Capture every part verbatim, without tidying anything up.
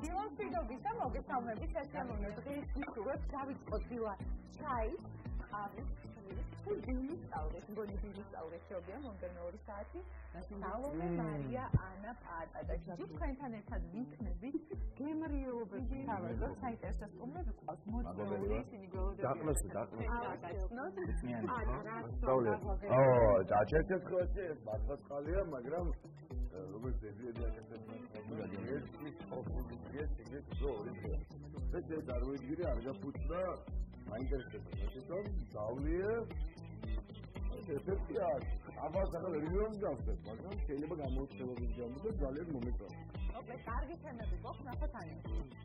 Დილონშვიდობის და მოგესალმებით სასიამოვნო დღის ვისურვებთ დავიწყოთ დილა ჩაის, ყავის, თუ დილისწავლეს, მგონი დილისწავლეს შეობია მომდევნო ორი საათი სალომე მარია ანა პატა და ჯერ თქვენთან ერთად ვიქნებით გემრიელობის თავაზობ საინტერესო სტუმრები ყავს მოწვეული ისინი გველოდებიან დაყნოსი დაყნოსი აღაცნოთ ო დაჩერდეთ ხოლმე მასწავლია მაგრამ როგორც ზედიერი აკეთებდა ეს ოფიციალურად ეს ზორი ეს დარვიდგირი არ გაფუჭდა მაინტერესებს ესეთონ დავლია ესეთია აბა ახლა რეგიონს გავხსნით მაგრამ შეიძლება გამოუცხებლობის გამო და ძალიან მომეწონა ოკეი კარგი თემები გვაქვს ნახოთ ან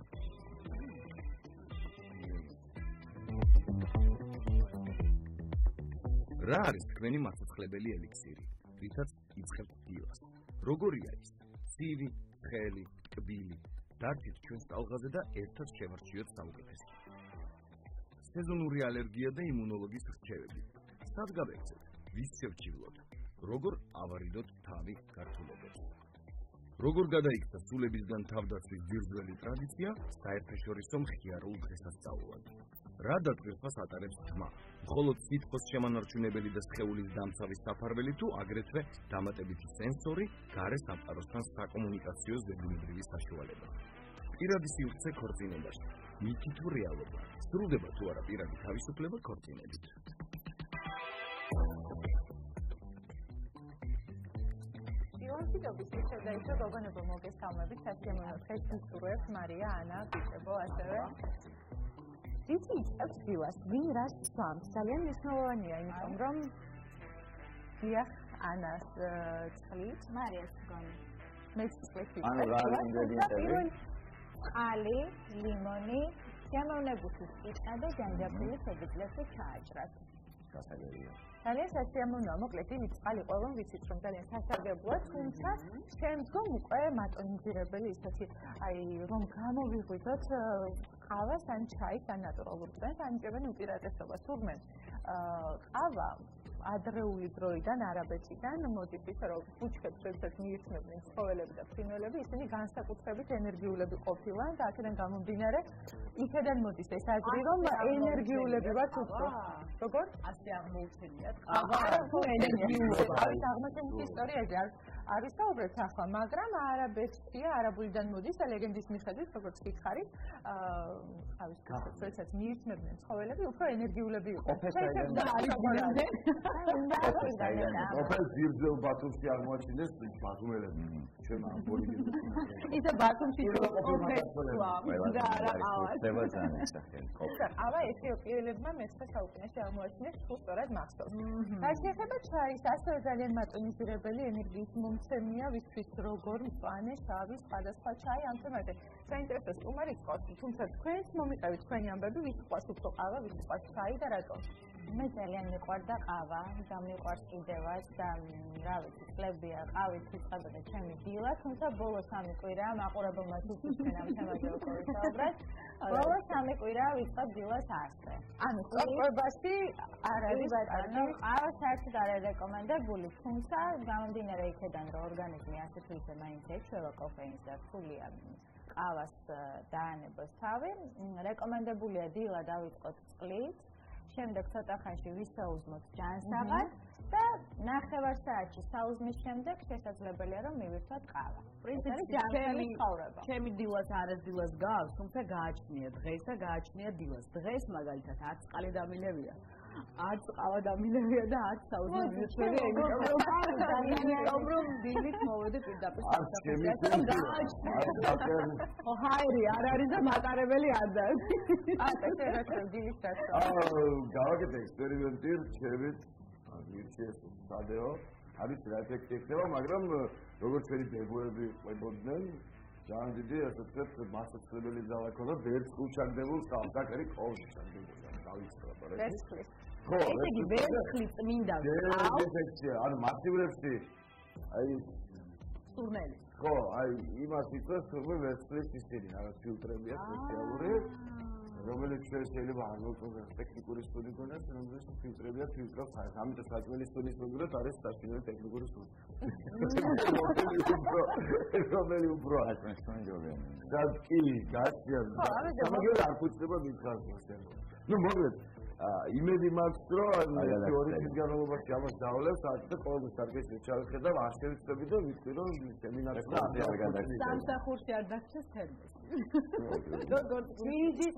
რა არის თქვენი მაცოცხლებელი ელიქსირი რითაც იწყებთ დილას როგორია ის ცივი ხელი კბილი დარჩით ჩვენს ტალღაზე და ერთად შევარჩიოთ საუკეთესო სეზონური ალერგია და იმუნოლოგის რჩევები. სად გავეცეთ? ვის შევჩივლოთ? როგორ ავარიდოთ თავი გართულებებს? როგორ გადაიქცა სულებისგან თავდაცვის ბირძველი ტრადიცია საერთაშორისო მხიარულ დღესასწაულად? რა დადგეს ატარებს თმა? მხოლოდ სითბოს შემანარჩუნებელი და სხეულის დამცავი საფარველი თუ აგრეთვე დამატებითი სენსორი გარე სამყაროსთან საკომუნიკაციო ზებუნებრივი საშუალება? პირადი სივრცე ქორწინებაში. მითი თუ რეალობა? სრულდება თუ არა პირადი თავისუფლება ქორწინებით? დილონშვიდობის შედეგი გოგონებო მოგესალმებით სასიამოვნო დღეს ვისურვებთ მარია ანა ბიჭებო ასევე იცი იწყებს დილას ვინ რას სვამს ძალიან მნიშვნელოვანია იმიტომ რომ დიახ ანას წყლით მარიას გონი მეც წყლით ანუ რა ინგრედიენტები ყალი, ლიმონი, შემოვნებითი სპიტა და ჯანჯაფილი შეგიძლიათ ჩააჭრათ. გასაგებია. ძალიან სასიამოვნოა, მოკლედ იმით წყალი ყველამ ვიცით რომ ძალიან სასარგებლოა, თუმცა შემდგომ უკვე მატონიზირებელი ისეთი, აი რომ გამოვიღვიძოთ ყავას ან ჩაის ან ნატურალურ წვენს, ანიჭებენ უპირატესობას. თურმე ყავა ადრეული დროიდან არაბეთიდან მოდის ისე რომ ბუჩქებს ერთად მიირთმევდნენ ცხოველები და ფრინველები, ისინი განსაკუთრებით ენერგიულები ყოფილან და აქედან გამომდინარე იქედან მოდის ეს აზრი რომ ენერგიულები ვართ უფრო. როგორ? ასე აღმოუჩენიათ ყავა ენერგიულობა. ეს აღმოჩენის ისტორიაზე არის საუბრეთ ახლა, მაგრამ არაბეთია, არაბულიდან მოდის და ლეგენდის მიხედვით, როგორც გითხარით, ყავის კაცებს მიირთმევდნენ ცხოველები, უფრო ენერგიულები იყვნენ. შეიძლება არის გონამდე ოფელ ძირძელ ბათუმში აღმოაჩინეს ბათუმელები ჩვენ ბოლივიაში ისე ბათუმში და არა ყავა ეთიოპიელებმა მეცხრე საუკუნეში აღმოაჩინეს თუ სწორად მახსოვს. რაც შეეხება ჩაის, ასევე ძალიან მატონიზირებელი ენერგიის მომცემია, ვისთვის როგორ მწვანე, შავი, სხვადასხვა ჩაი ამ თემაზე. საინტერესო სტუმარი გყავს, თუმცა თქვენს მომიყევით თქვენი ამბები, ვის გყავს უფრო ყავა, ვის გყავს ჩაი და რატომ? მე ძალიან მიყვარდა ყავა და მიყვარს კიდევაც და რა ვიცი, წლებია ყავით ვიწყებოდა ჩემი დილა, თუმცა ბოლო სამი კვირა მაყურებელმა თვითონ ჩვენ ამ თემაზე უკვე ვისაუბრეთ. ბოლო სამი კვირა ვიწყებ დილას ასე. ანუ სწორებაში არ არის ბატონო, ყავა საერთოდ არ არის რეკომენდებული, თუმცა გამომდინარე იქედან რომ ორგანიზმი ასე თუ ისე მაინც ეჩვევა კოფეინს და რთულია ყავას დაანებოს თავი, რეკომენდებულია დილა დავიწყოთ წყლით. შემდეგ ცოტა ხანში ვისაუზმოთ ჯანსაღად და ნახევარ საათში საუზმის შემდეგ შესაძლებელია რომ მივირთვათ ყავა. პრინციპში ჯანსაღი ცხოვრება. ჩემი დილას არის დილას გავს, თუმცა გააჩნია დღეს და გააჩნია დილას. დღეს მაგალითად არც წყალი დამილევია. არც ყავა დამილევია და არც საუზმე მივირთვები ეგრევე რომ დილით მოვედი პირდაპირ საათში. ო ჰაერი არ არის და მატარებელი არ დაქვს. ატა შეიძლება დილის დასწრება. აა გავაკეთე ექსპერიმენტი, რჩევით, მირჩიეს სადეო, არის რა ეფექტი ხდება, მაგრამ როგორც ჩვენი ბებოები ყვებოდნენ, ძალიან დიდი ასე ვთქვათ, მასწავლებელი ძალა ქონდა, ვერც უჩაგდებულ სამსაკერი ყოველში ჩაგდებოდა, დავიწყება რა. ვერცხლის. ხო, ესე იგი ვერცხლი წმინდა გავს. ეფექტია, ანუ მასივრებში აი სურნელი. ხო, აი იმას იწევს, რომ ვერცხლის ისინი რაღაც ფილტრებია სპეციალური. რომელიც შეიძლება არ მოკლდეს ტექნიკური სტუდია გონდეს, რომელსაც ფილტრებია ფილტრავს, ამიტომ საჭმელი სტუდიის მოგდოთ არის საჭმელი ტექნიკური სტუდია. რომელი უფრო საჭმელი სტუდია. და კი, გასწია. მაგრამ არ ფუძდება მითხარს მოსენ. ნუ მოგეთ იმედი მაქვს რომ თეორიის განმავლობაში ამას დავლევს და ყოველთვის კარგად ჩავხედავ ასევიწები და ვიცი რომ სემინარებში არ გადაგიხადე. სამსახურში არ დაგჭირს თერმოს. როგორ ვიზის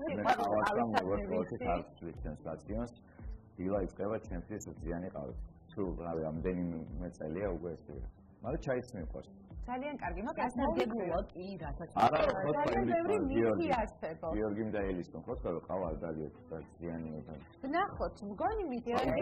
სტაციონს დილა იწყება ჩემთვის ზიანი ყავით. თუ რავი ამდენიმე წელია უკვე ესე. მაგრამ ჩაიც მიყვარს. ძალიან კარგი, მაგრამ გასაგებია კი რასაც არა, ძალიან ბევრი მითი არსებობს. გიორგი და ელისონ ხო თქვა რომ ყავა არ დაგიოჩა ზიანია და ნახოთ, მგონი მითი ეს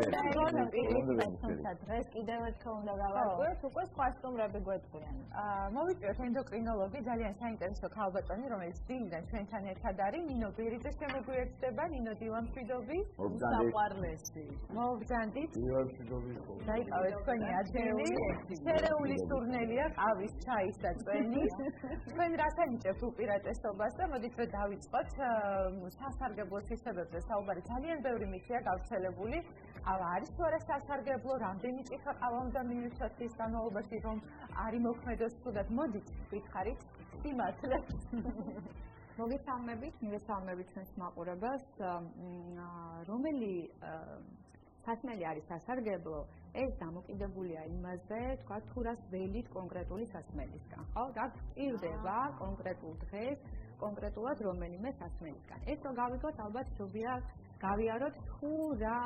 დღეს კიდევ ერთხელ უნდა გავარკვევთ, უკვე სხვა სტუმრები გვეთქვიან. აა მოვიწევთ ენდოკრინოლოგი, ძალიან საინტერესო ქალბატონი, რომელიც დილიდან ჩვენთან ერთად არის, ნინო ბერიძე შემოგვიერთდება, ნინო დილამშვიდობი, საყვარლესი. მოვგზავნით. დილამშვიდობი. დაიკავეთ თქვენი ადგილი, შერეული სურნელია, ყავის ჩაის და წვენის. თქვენ რას ანიჭებთ უპირატესობას და მოდით რომ დავიწყოთ სასარგებლო თვისებებზე საუბარი. ძალიან ბევრი მითია გავრცელებული. ყავა არის თუ არა სასარგებლო, რამდენი წიხა ყავა უნდა მივიცოთ ის განმავლობაში რომ არის მოქმედოს თუდად. მოდით ვითხარით სიმართლე. მოგესალმებით, მივესალმებით ჩვენს მაყურებელს, რომელი სასმელი არის სასარგებლო, ეს დამოკიდებულია იმაზე, თქვა თუ რას ველით კონკრეტული სასმელისგან, ხო? და გჭირდება კონკრეტულ დღეს, კონკრეტულად რომელიმე სასმელისგან. ეს რო გავიგოთ, ალბათ ჯობია გავიაროთ თუ რა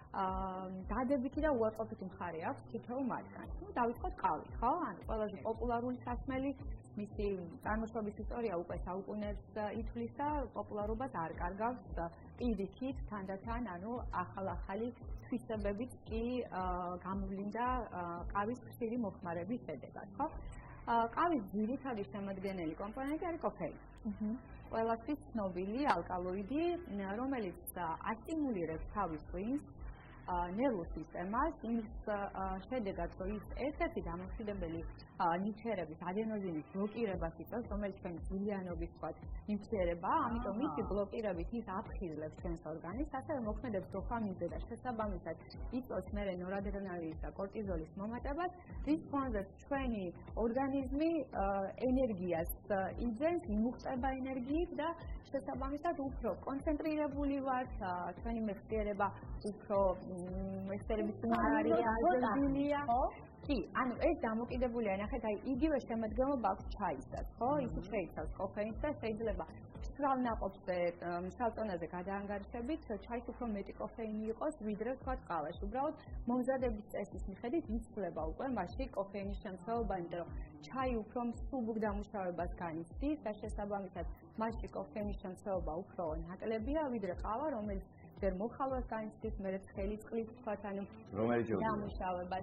დადებითი და უარყოფითი მხარე აქვს თითოეულ მათგანს. ნუ დავიწყოთ ყავი, ხო? ანუ ყველაზე პოპულარული სასმელი, მისი წარმოშობის ისტორია უკვე საუკუნეს ითვლის და პოპულარობას არ კარგავს პირიქით, თანდათან, ანუ ახალ-ახალი თვისებებით კი გამოვლინდა ყავის ხშირი მოხმარების შედეგად, ხო? ყავის ძირითადი შემადგენელი კომპონენტი არის კოფეინი. ყველასთვის ცნობილი ალკალოიდი, რომელიც ასტიმულირებს თავის ღვინს, ნერვულ სისტემას, იმის შედეგად, რომ ის ერთ-ერთი დამოუკიდებელი ნივთიერების ადენოზინის ბლოკირებას იწვევს, რომელიც ჩვენი ძვლიანობის თქვა ნივთიერებაა, ამიტომ მისი ბლოკირებით ის აფხიზლებს ჩვენს ორგანიზმს, ასევე მოქმედებს დოფამინზე და შესაბამისად იწვევს მერე ნორადრენალინის და კორტიზოლის მომატებას, რის ფონზეც ჩვენი ორგანიზმი ენერგიას იძენს, იმუხტება ენერგიით და შესაბამისად უფრო კონცენტრირებული ვართ, ჩვენი მეხსიერება უფრო მეხსიერების უნარია, აზრდილია, ხო? კი, ანუ ეს დამოკიდებულია, ნახეთ, აი იგივე შემადგენლობა აქვს ჩაისაც, ხო? ისიც შეიცავს კოფეინს და შეიძლება მშრალ ნაყოფზე, მშრალ წონაზე გადაანგარიშებით, ჩაის უფრო მეტი კოფეინი იყოს, ვიდრე თქვა ყავაში. უბრალოდ მომზადების წესის მიხედვით იცვლება უკვე მასში კოფეინის შემცველობა, იმიტომ რომ ჩაი უფრო მსუბუქ დამუშავებას განიცდის და შესაბამისად მასში კოფეინის შემცველობა უფრო ნაკლებია, ვიდრე ყავა, რომელიც ჯერ მოხალვას განიცდის, მერე ცხელი წყლის თქვა, ანუ რომელიც დამუშავებას.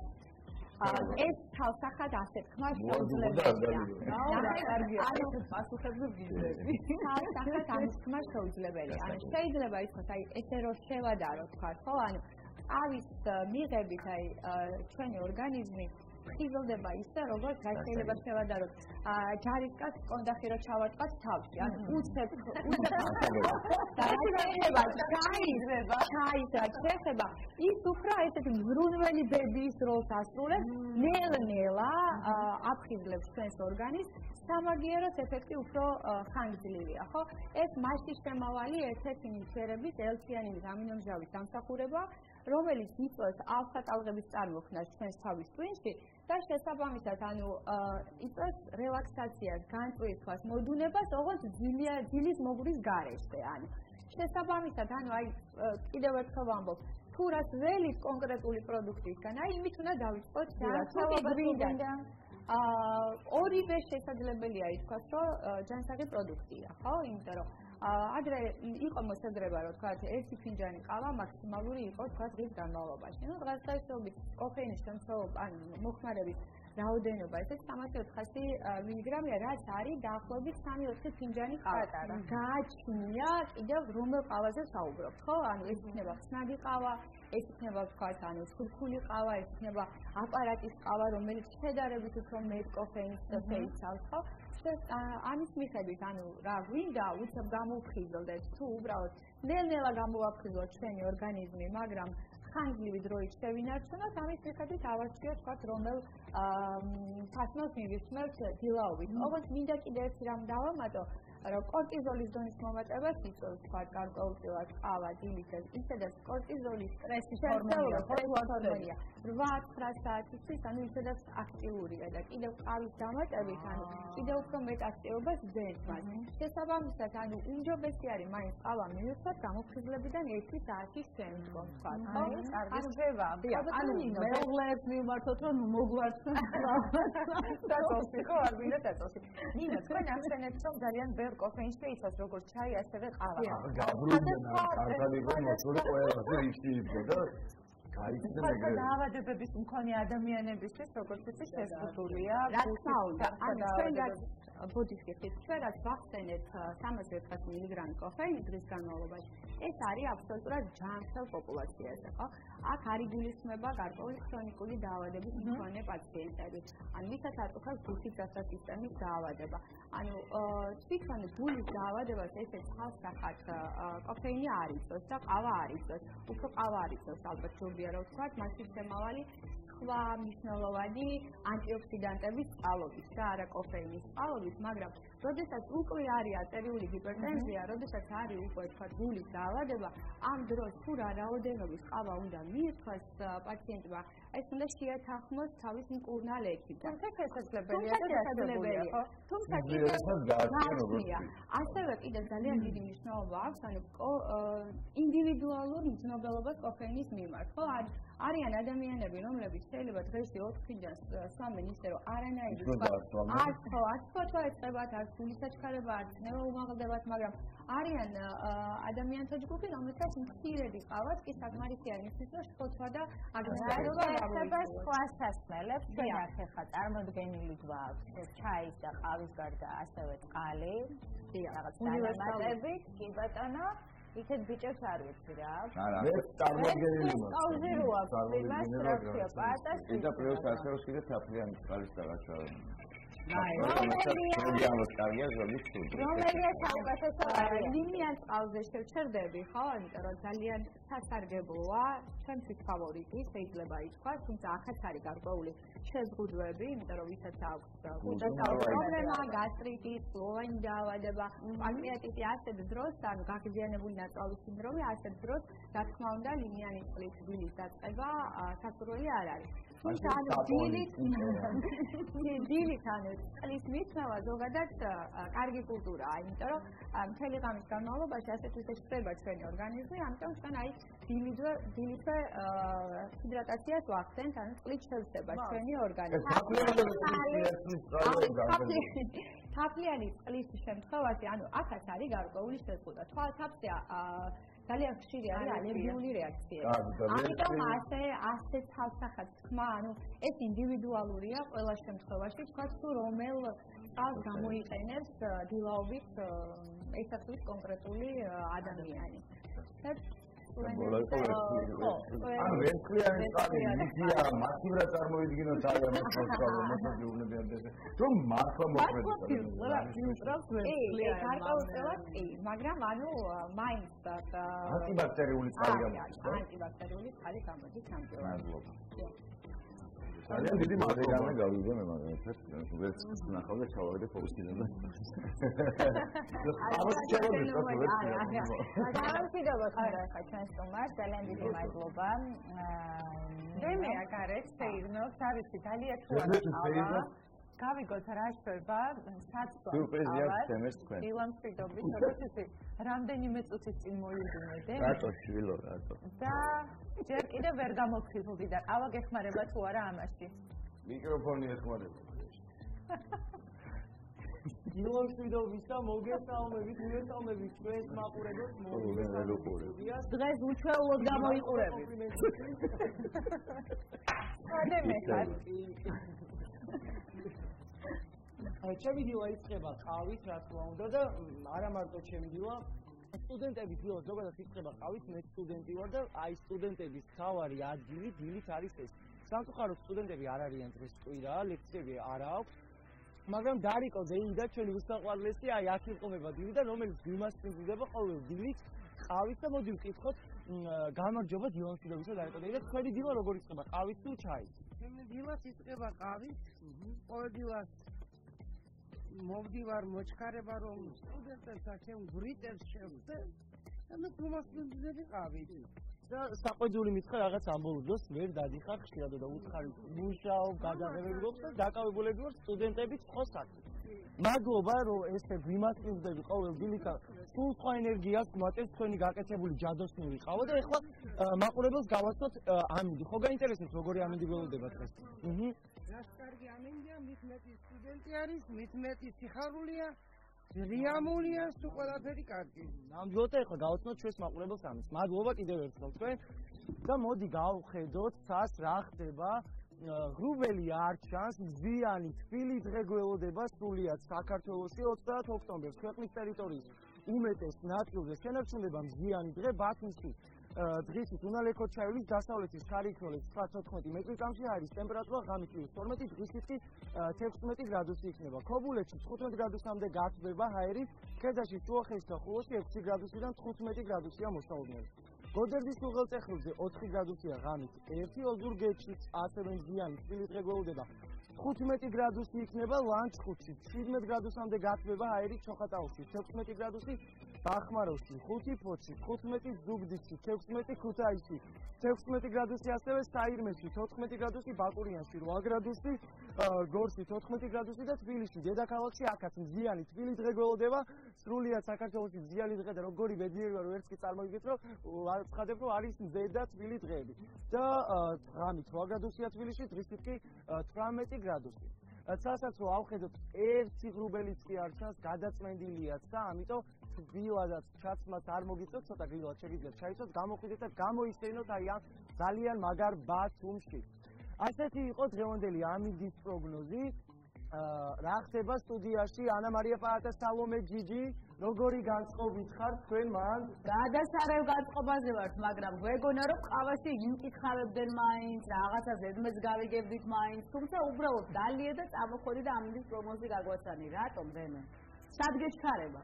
ეს თავსახად ასე თქმა შეუძლებელია. რა კარგია, ანუ პასუხებზე ვიძები. თავსახად ამის თქმა შეუძლებელია. ანუ შეიძლება ითქვას, აი ესე რომ შევადარო თქვა, ხო? ანუ ყავის მიღებით აი ჩვენი ორგანიზმი ხიზლდება ისე, როგორც რა შეიძლება შევადაროთ. ჯარისკაც კონდახი რო ჩავარტყათ თავში, ანუ უცებ და რა შეიძლება გაიზრება, გაიზრება, შეიძლება ის უფრო ესეთი მზრუნველი ბებიის როლს ასრულებს, ნელ-ნელა აფხიზლებს ჩვენს ორგანიზმს, სამაგიეროდ ეფექტი უფრო ხანგრძლივია, ხო? ეს მასში შემავალი ერთ-ერთი ნივთიერების ელციანინის ამინომჟავის დამსახურება, რომელიც იწვევს ალფა-ტალღების წარმოქმნას ჩვენს თავის ტვინში და შესაბამისად, ანუ იწვევს რელაქსაციას, განწყვეტას, მოდუნებას, როგორც ძილის მოგრის გარეშე, ანუ შესაბამისად, ანუ აი კიდევ ერთხელ ვამბობ, თუ რას ველით კონკრეტული პროდუქტისგან, აი იმით უნდა დავიწყოთ, თუ გვინდა ორივე შესაძლებელია ითქვას, რომ ჯანსაღი პროდუქტია, ხო? იმიტომ რომ ადრე იყო მოსაზრება, რომ თქვა ერთი ფინჯანი ყავა მაქსიმალური იყო თქვა დღის განმავლობაში. ნუ დღესდღეობით კოფეინის შემცველობა, ანუ მოხმარების რაოდენობა ესეც სამასი ოთხასი მილიგრამია, რაც არის დაახლოებით სამი-ოთხი ფინჯანი ყავა. გააჩნია კიდევ რომელ ყავაზე საუბრობთ, ხო? ანუ ეს იქნება ხსნადი ყავა, ეს იქნება თქვა, ანუ სულფური ყავა, ეს იქნება აპარატის ყავა, რომელიც შედარებით უფრო მეტ კოფეინს შეიცავს, ხო? ამის მიხედვით, ანუ რა გვინდა უცებ გამოვხიზლდეთ თუ უბრალოდ ნელ-ნელა გამოვაფხიზლოთ ჩვენი ორგანიზმი, მაგრამ ხანგრძლივი დროით შევინარჩუნოთ, ამის მიხედვით ავარჩიოთ თქვათ რომელ სასმელს მივისმევთ დილაობით. ოღონდ მინდა კიდე ერთი რამ დავამატო, რომ კორტიზოლის დონის მომატებას იწვევს თქვათ გარკვეულწილად ყავა, დილით, ისედაც კორტიზოლის სტრესის ჰორმონია, ჰორმონია. რვა-ცხრა საათისთვის, ანუ ისედაც აქტიურია და კიდევ ყავის დამატებით, ანუ კიდევ უფრო მეტ აქტივობას ძენს მას. შესაბამისად, ანუ უმჯობესი არის მაინც ყავა მივიღოთ გამოფხიზლებიდან ერთი საათის შემდგომ, თქვათ, ხო? კარგი რჩევა. ანუ მეუღლეებს მივმართოთ, რომ მოგვართ. დაწოლსი ხო, არ მინდა დაწოლსი. ნინო, თქვენ ახსენებთ, რომ ძალიან ბევრ კოფეინს შეიცავს, როგორც ჩაი, ასევე ყავა. გაბრუნდა კარტალი რომ მოსული ყველაზე რიცხი იყო და გაიცნო ეგრე. დაავადებების მქონე ადამიანებისთვის, როგორც იცი, შეზღუდულია. რა თქმა უნდა, ანუ ჩვენ ბოდიშკეტის ჩვენ რაც ვახსენეთ სამას ათას მილიგრამი კოფეინი დღის განმავლობაში, ეს არის აბსოლუტურად ჯანმრთელ პოპულაციაზე, ხო? აქ არ იგულისხმება გარკვეული ქრონიკული დაავადების მქონე პაციენტები. ანუ ვისაც აწუხებს გულის დასასისტემის დაავადება. ანუ თვითონ გულის დაავადებას ესე ხალხსახად კოფეინი არ იწვევს და ყავა არ იწვევს. უფრო ყავა არ იწვევს ალბათ ჯობია რომ ვთქვათ, მასში შემავალი სხვა მნიშვნელოვანი ანტიოქსიდანტების წყალობით და არა კოფეინის წყალობით, მაგრამ როდესაც უკვე არის არტერიული ჰიპერტენზია, როდესაც არის უკვე თქვა გულის დაავადება, ამ დროს თუ რა რაოდენობის ყავა უნდა მიირთვას პაციენტმა, ეს უნდა შეათანხმოს თავის მკურნალ ექიმთან. თუმცა შესაძლებელია და დასწრებულია, ხო? თუმცა კიდევ ასევე კიდევ ძალიან დიდი მნიშვნელობა აქვს, ანუ ინდივიდუალურ მზნობელობას კოფეინის მიმართ, ხო? არიან ადამიანები, რომლებიც შეიძლება დღეში ოთხიდან სვამენ ისე, რომ არანაირი არც ხო, არც ფოთვა ეწყებათ, არც გულის საჩქარება, არც ნერვა უმაღლდებათ, მაგრამ არიან ადამიანთა ჯგუფი, რომელსაც მცირედი ყავაც კი საკმარისი არის იმისთვის, რომ ფოთვა და აგრესიულობა ეხება სხვა სასმელებს, ჩვენ აქ ეხა წარმოდგენილი გვაქვს ჩაის და ყავის გარდა ასევე წყალი, რაღაც დანამატებით, კი ბატონო. ისეთ ბიჭებს არ ვიცი რა. არა, მე წარმოდგენილი მაქვს. კაუზი რო აქვს, იმას რა ქვია, პატას. და პლუს ასე რომ კიდე თაფლიანი წყალის დაგაჩვევა. რომელია საუკეთესო არის? ლიმიან წყალზე შევჩერდები, ხო? იმიტომ რომ ძალიან სასარგებლოა, ჩემთვის ფავორიტი, შეიძლება ითქვას, თუმცა ახაც არის გარკვეული შეზღუდვები, იმიტომ რომ ვისაც აქვს ხუთასაოცი პრობლემა, გასტრიტი, სლოვანი დაავადება, პანკრეატიტი ასეთ დროს, ანუ გაღიზიანებული ნაწლავის სინდრომი, ასეთ დროს, რა თქმა უნდა, ლიმიანი წყლის გულის დაწყება სასურველი არ არის. თუმცა ანუ დილით დილით ანუ წყლის მიცნობა ზოგადად კარგი კულტურაა, იმიტომ რომ მთელი ღამის განმავლობაში ასეთ ვისე ხდება ჩვენი ორგანიზმი, ამიტომ ჩვენ აი დილითვე დილითვე ჰიდრატაციას ვახდენთ, ანუ წყლით შევსება ჩვენი ორგანიზმი. თაფლიანი წყლის შემთხვევაში, ანუ აქაც არის გარკვეული შეზღუდვა. თვალთაფზე ძალიან ხშირი არის ალერგიული რეაქციები. ამიტომ ასე ასე თავსახად თქმა, ანუ ეს ინდივიდუალურია ყველა შემთხვევაში, თქვა თუ რომელ წყალს გამოიყენებს დილაობით ესახლის კონკრეტული ადამიანი. ანუ ვერცხლიანი წყალი მიწია, მასივრა წარმოიდგინოთ აი ამას მოსწავლე უნებიან და რომ მართლა მოქმედებს. კი, გარკვეულწილად კი, მაგრამ ანუ მაინც ანტიბაქტერიული წყალი გამოდის, ხო? ანტიბაქტერიული წყალი გამოდის ნამდვილად. ძალიან დიდი მადლობა გავიგე მე მაგრამ ერთ ვერცხლს ნახავ და ჩავაგდე ფოუსკინზე. ამას ჩავაგდე ვერცხლს. გამომშვიდობა ხარ ხა ჩვენს სტუმარს, ძალიან დიდი მადლობა. მე აგარეთ შეირნოთ, არის ძალიან ცუდა. გავიგოთ რა შეება საწვა. სიურპრიზი აქვს თემეს თქვენ. დილამშვიდობით, როგორც იცი, რამდენიმე წუთის წინ მოიძინე. რატო შვილო, რატო? და ჯერ კიდევ ვერ გამოფხიზლდი და ყავა გეხმარება თუ არა ამაში. მიკროფონი ეხმარება. დილამშვიდობის და მოგესალმებით, მოგესალმებით ჩვენს მაყურებელს, მოგესალმებით. დღეს უჩვეულოდ გამოიყურებით. ადემე ხარ. ჩემი დილა იწყება ყავით, რა თქმა უნდა და არა მარტო ჩემი დილა, სტუდენტები დილა ზოგადად იწყება ყავით, მე სტუდენტი ვარ და აი სტუდენტების თავარი ადგილი დილით არის ეს. სამწუხაროდ სტუდენტები არ არიან დღეს კვირა, ლექციები არ აქვს. მაგრამ დარიკო ზეიდა ჩვენი უსაყვარლესი აი აქ იყვება დილი და რომელიც გვიმასპინძლდება ყოველ დილით ყავით და მოდი ვკითხოთ გამარჯობა დივანსიდობისა დარიკო და თქვენი დილა როგორ იწყება ყავით თუ ჩაით? ჩემი დილას იწყება ყავით ყოველ დილას მოვდივარ მოჩქარება რომ სტუდენტებსა ჩემ გრიტებს შევხვდე და მე გუმასპინძლები ყავით და საყვედური მითხრა რაღაც ამბოლოს ვერ დადიხარ ხშირად და უცხარი მუშაობ გადაღებები გქონს და დაკავებულები ვარ სტუდენტების ხო საქმით. მადლობა რომ ესე გვიმასპინძლები ყოველ დილით სულ სხვა ენერგიას გვატებს თქვენი გაკეთებული ჯადოსნური ყავა და ეხლა მაყურებელს გავაცნოთ ამინდი. ხო გაინტერესებს როგორი ამინდი გველოდება დღეს? აჰა. რას კარგი ამინდია, მით მეტი სტუდენტი არის, მით მეტი სიხარულია. რიამულია თუ ყველაფერი კარგი. ნამდვილად ახლა გავაცნოთ ჩვენს მაყურებელს ამის. მადლობა კიდევ ერთხელ თქვენ და მოდი გავხედოთ სას რა ხდება. ღრუბელი არ ჩანს, მზიანი თბილი დღე გველოდება სრულიად საქართველოში ოცდაათ ოქტომბერს ქვეყნის ტერიტორიის უმეტეს ნაწილზე შენარჩუნდება მზიანი დღე ბათუმში. დღისით უნალექო ჩაივლის დასავლეთის შარიქროლის ცხრა-თოთხმეტი მეტრიკამში არის ტემპერატურა ღამით თორმეტი დღისით კი თექვსმეტი გრადუსი იქნება. ქობულეთში თხუთმეტ გრადუსამდე გაწვდება ჰაერი, ქედაში შუახევში და ხულოში ექვსი გრადუსიდან თხუთმეტი გრადუსია მოსაუბნელი. გოდერძის უღელტეხილზე ოთხი გრადუსია ღამით ერთი, ოზურგეთშიც ასევე მზიანი თბილი დღე გველოდება. თხუთმეტი გრადუსი იქნება ლანჩხუთში, შვიდმეტ გრადუსამდე გაწვდება ჰაერი ჩოხატაუში, თექვსმეტი გრადუსი ბახმაროში, ხუთი ფოთში, თხუთმეტი ზუგდიდში, თექვსმეტი ქუთაისში, თექვსმეტი გრადუსი ასევე საირმეში, თოთხმეტი გრადუსი ბაკურიანში, რვა გრადუსი გორში, თოთხმეტი გრადუსი და თბილისში. დედაქალაქში აქაც მზიანი თბილი დღე გველოდება. სრულიად საქართველოში მზიანი დღე და როგორი ბედნიერი ვარ ვერც კი წარმოგიდგენთ რომ ცხადებ რომ არის მზე და თბილი დღეები. და ღამით რვა გრადუსია თბილისში, დღისით კი თვრამეტი გრადუსი. სასაც რომ ავხედოთ ერთი ღრუბელიც კი არ ჩანს, გადაწმენდილიაც და ამიტომ თბილადაც ჩაცმას არ მოგიწევთ, ცოტა გრილად შეგიძლიათ ჩაიცოთ, გამოხვიდეთ და გამოისწინოთ აი ამ ძალიან მაგარ ბათუმში. ასეთი იყო დღევანდელი ამინდის პროგნოზი. რა ხდება სტუდიაში ანა მარია პაატა, სალომე ჯიჯი, როგორი განწყობით ხარ თქვენ მან? გადასარევ განწყობაზე ვართ, მაგრამ გვეგონა რომ ყავაში იმკითხავებდნენ მაინც, რაღაცა ზედმეტს გავიგებდით მაინც, თუმცა უბრალოდ დალია და წამოხვედი და ამინდის პროგნოზი გაგვაცანი. რატომ დემე? სად გეჩქარება?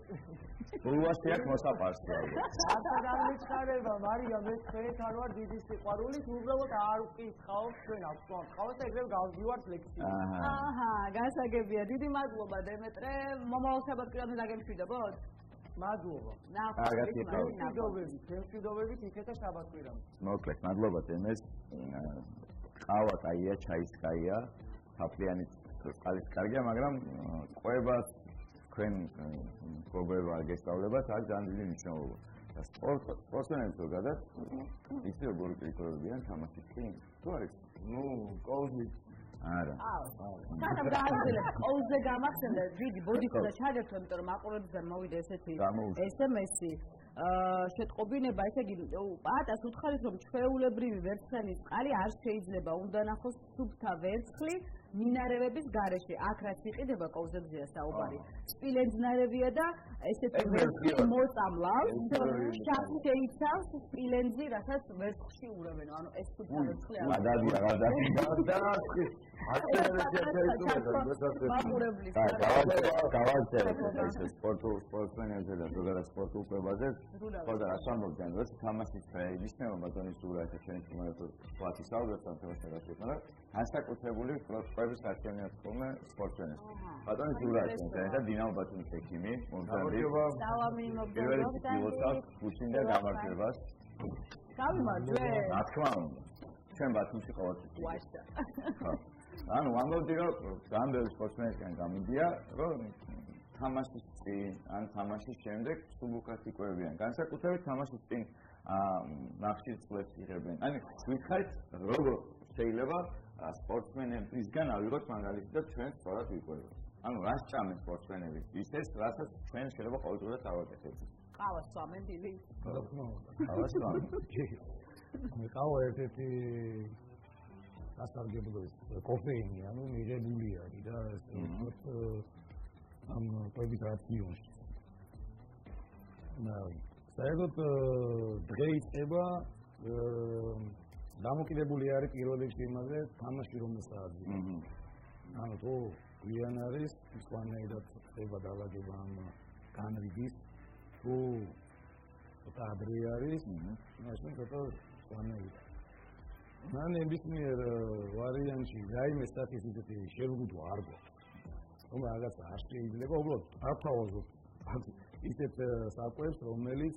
გულვასი აქვს მოსაპარსო. ასად არ მიჩქარება, მარია, მე თქვენთან ვარ დიდი სიყვარულით, უბრალოდ არ ვკითხავ თქვენ აბსოლუტურად ყავს და ეგრევე გავდივართ ლექციას. აჰა, გასაგებია. დიდი მადლობა დემეტრე. მომავალ შაბათ-კვირამდე დაგემშვიდობოთ? მადლობა. კარგად იყავით. მშვიდობებით, მშვიდობებით იქეთ და შაბათ-კვირამდე. მოკლედ, მადლობა დემეს. ყავა კაია, ჩაის კაია, თაფლიანი წყალის კარგია, მაგრამ ყვებას თქვენ მეგობრებო არ გესწავლებათ, აქ ძალიან დიდი მნიშვნელობა. და სპორტ, სპორტსმენებს ზოგადად ისე როგორი კრიტერიებიან თამაშის წინ? თუ არის? ნუ, კოუზი. არა. აუ. სანამ გააგრძელებ, კოუზზე გამახსენდა დიდი ბოდიშს და ჩაგერთო, იმიტომ რომ მაყურებელთან მოვიდა ესეთი ეს ემ ესი. აა შეტყობინება, ესე იგი, პაატას უთხარით რომ ჩვეულებრივი ვერცხლის წყალი არ შეიძლება უნდა ნახოს სუფთა ვერცხლი მინარევების გარეშე. აქ რაც იყიდება კოვზებზეა საუბარი. სპილენძნარევია და ესეთი ვერცხლი მოწამლავს, შაფი შეიცავს სპილენძი, რასაც ვერცხლში ურევენ. ანუ ეს სუფთა ვერცხლი არ გადავიდა, გადავიდა. გადაასხი. მაყურებლის გავაგზავნეთ ეს სპორტულ სპორტსმენებზე და ზოგადად სპორტულ კვებაზე. ხო და რას ამბობდნენ, რომ თამაშის პრეიმისნება ბატონის სურათი ჩვენი თემატურ პლატის აუდიოსთან თემასთან შექმნა. განსაკუთრებული კვების გასწრებიათ ხოლმე სპორტსმენებს. ბატონის სურათი და დინამო ბათუმის ექიმი, მომთაბი. სალამი პირველი მოგდოთ. პილოტად გუშინდა გამარჯვებას. გამარჯვე. რა თქმა უნდა. ჩვენ ბათუმში ყოველთვის. ვაშა. ანუ ამბობდი რომ გამდელ სპორტსმენებთან გამიდია, რომ თამაშის წინ ან თამაშის შემდეგ სუბუქად იკვებიან. განსაკუთრებით თამაშის წინ ნახშირ წყლებს იღებენ. ანუ ვიხარით როგორ შეიძლება სპორტსმენებისგან ავიღოთ მაგალითი და ჩვენ სწორად ვიკვებოთ. ანუ რას ჭამენ სპორტსმენები? ისეს, რასაც ჩვენ შეიძლება ყოველდღიურად ავაკეთებთ. ყავას სვამენ დილი? ყავას სვამენ. მე ყავა ერთ-ერთი ასარგებლოა კოფეინი, ანუ მიღებული არის და ეს ამ პროდუქციაში. და საერთოდ დღე იწყება დამოკიდებული არის პირველ რიგში იმაზე, თამაში რომელსაც. ანუ თუ გვიან არის სვანაირად ხდება დაავადება ამ განრიგის თუ ცოტა ადრე არის მაშინ ცოტა სვანაირად მან ნებისმიერ ვარიანტში რაიმე სტატისტიკი შევგვიდო არ გვაქვს რომ რაღაც არ შეიძლება უბრალოდ არ თავაზობ ისეთ საკვებს რომელიც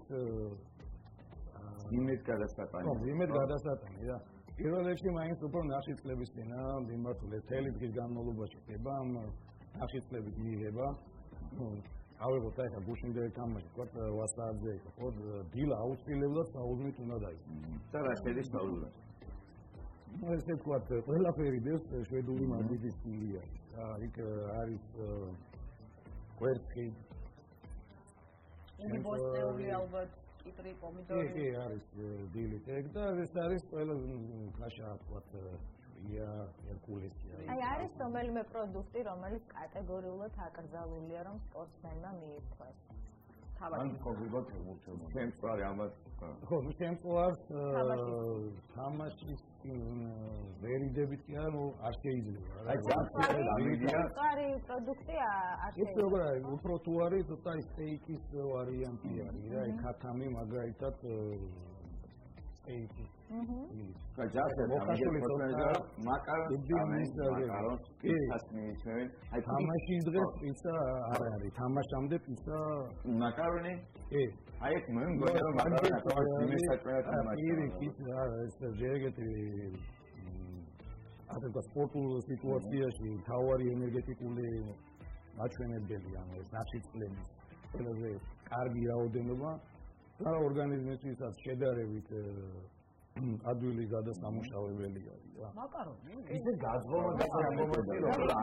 იმედ გადასატანი იმედ გადასატანი რა პირველ რიგში მაინც უფრო ნახში წლების წინა მიმართულე თელი დღის განმავლობაში ხდება ამ ნახში წლების მიიღება ნუ ავიღოთ ახლა გუშინდელი თამაში თქვა ვასაძე იყო დილა აუცილებლად საუბრით უნდა დაიწყოს და რა შედის საუბრი ну ესე თქვა ყველაფერი დევს შვედური მადიდის სტილია და იქ არის კვერცხი იგი ბოსტეული ალბათ კიტრი პომიდორი კი არის დილით ეგ და ეს არის ყველა ხაშა თქვა ია ერკულესი აი არის რომელიმე პროდუქტი რომელიც კატეგორიულად აკრძალულია რომ სპორტსმენმა მიირთვას ან კონკრეტულად შემწვარი ამას ხო ნუ შემწვარს თამაშის ვერიდებით კი არა არ შეიძლება აი ძალიან ამიდია სწორი პროდუქტი არ შეიძლება ეს როგორ არის უფრო თუ არის ცოტა სტეიკის ვარიანტი არის რა იქათამი მაგალითად სტეიკი აჰა გაჟარდა მოხაშული თორემ მაკარონს მაკარონს ასმიჩენ აი თამაშის დღეს პიცა არ არის თამაშამდე პიცა მაკარონი კი აი ეს მე მგონია რომ მაკარონი იმის საჭიროა თამაში ირი პიცა ეს ჯერგეთი ასე და სპორტულ სიტუაციაში თავარი ენერგეტიკული მაჩვენებელია ამ ეს ნაშიწლების ყველაზე კარგი რაოდენობა და ორგანიზმისთვისაც შედარებით ადვილი გადასამუშავებელი არის რა. მაკარონი? ისე გაძღობა და სამომენტო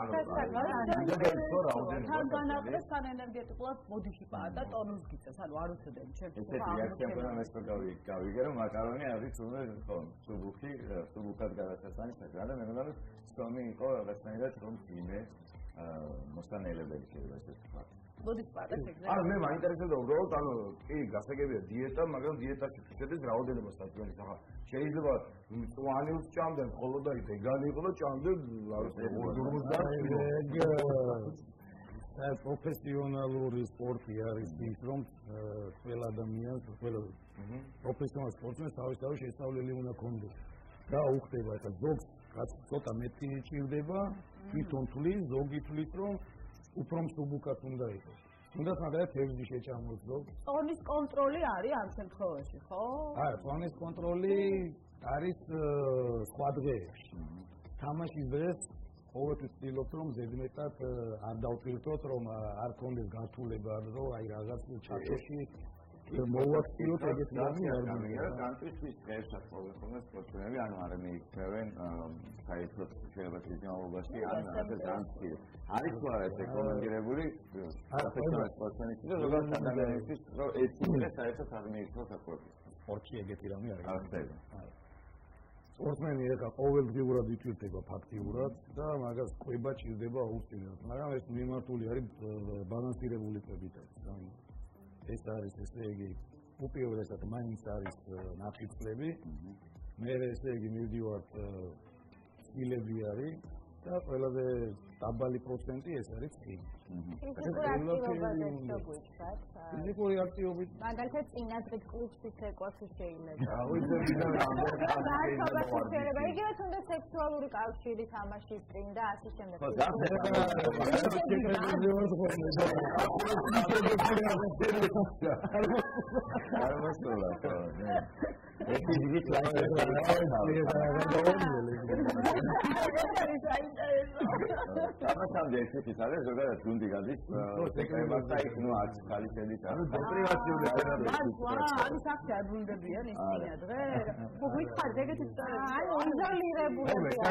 თან განაყრეს თან ენერგეტიკულად ბოდიში პაა და ტონუს გიწევს, ანუ არ უცდები ჩემთვის. ესეთი რეაქცია მქონდა მე სწორ გავიგე რომ მაკარონი არის თუნდაც ხო, სუბუქი, სუბუქად გადასასანი საჭიროა და მე მგონია სტომი იყო რაღაცნაირად რომ ძიმე მოსანელებელი შეიძლება ესე თქვა. ბოდიში პაა ეგრე. არა მე მაინტერესებდა უბრალოდ ანუ კი გასაგებია დიეტა, მაგრამ დიეტაში შედის რაოდენობა საჭიროა. ახლა შეიძლება მწვანილს ჭამდნენ, ხოლო და ვეგანი იყო და ჭამდნენ და პროფესიონალური სპორტი არის ის რომ ყველა ადამიანს ყველა პროფესიონალ სპორტსმენს თავისთავად შესწავლილი უნდა ქონდეს და უხდება ახლა ზოგს რაც ცოტა მეტი ჭირდება თვითონ თulis ზოგი თulis რომ უფრო მსუბუქად უნდა იყოს უნდა სადაც თევზი შეჭამოს ზოგს ტონის კონტროლი არის ამ შემთხვევაში ხო? არა ტონის კონტროლი არის სხვა დღეებში თამაშის დღეს ყოველთვის ვცდილობთ რომ ზედმეტად არ დავტვირთოთ რომ არ კონდეს გართულება რომ აი რაღაც ჩაჭოში მოვაქციოთ ეგეთი რამე არ გამიგია განწვის დღესაც ყოველდღე სპორტსმენები ანუ არ მიიქცევენ საერთოდ შეიძლება თვითმავლობაში ან რაღაცა განცდი არის თუ არა ეს რეკომენდირებული პროფესიონალ სპორტსმენისთვის და ზოგადად ადამიანისთვის რომ ეს ის საერთოდ არ მიიქცევს სპორტში სპორტში ეგეთი რამე არის არ ხდება სპორტსმენი ეხა ყოველდღიურად იტვირთება ფაქტიურად და მაგას ყვება ჭირდება აუცილებლად მაგრამ ეს მიმართული არის ბალანსირებული კვებითაც ეს არის ესე იგი უპირველესად მაინც არის ნაფიწყლები მე ესე იგი მივდივართ სილები არის და ყველაზე დაბალი პროცენტი ეს არის წინ ფიზიკური აქტივობაზე შეგვიჩვათ ფიზიკური აქტივობით მაგალითად წინასწრით კლუბში შეკვაში შეიძლება აუცილებლად შეიძლება იგივე თუნდაც სექსუალური კავშირი თამაშის წინ და ასე შემდეგ ხო და არ მოსულა ხო ეს იგი ამასამდე ესეთი არის ზოგადად გუნდი გადის სეკრეტარიატს და იქ ნუ არც ხალი შედის ანუ დეპრივაციული ანუ სახე არ ბრუნდებიან ის წინა დღე ხო გითხარით ეგეთი ანუ იზოლირებულებია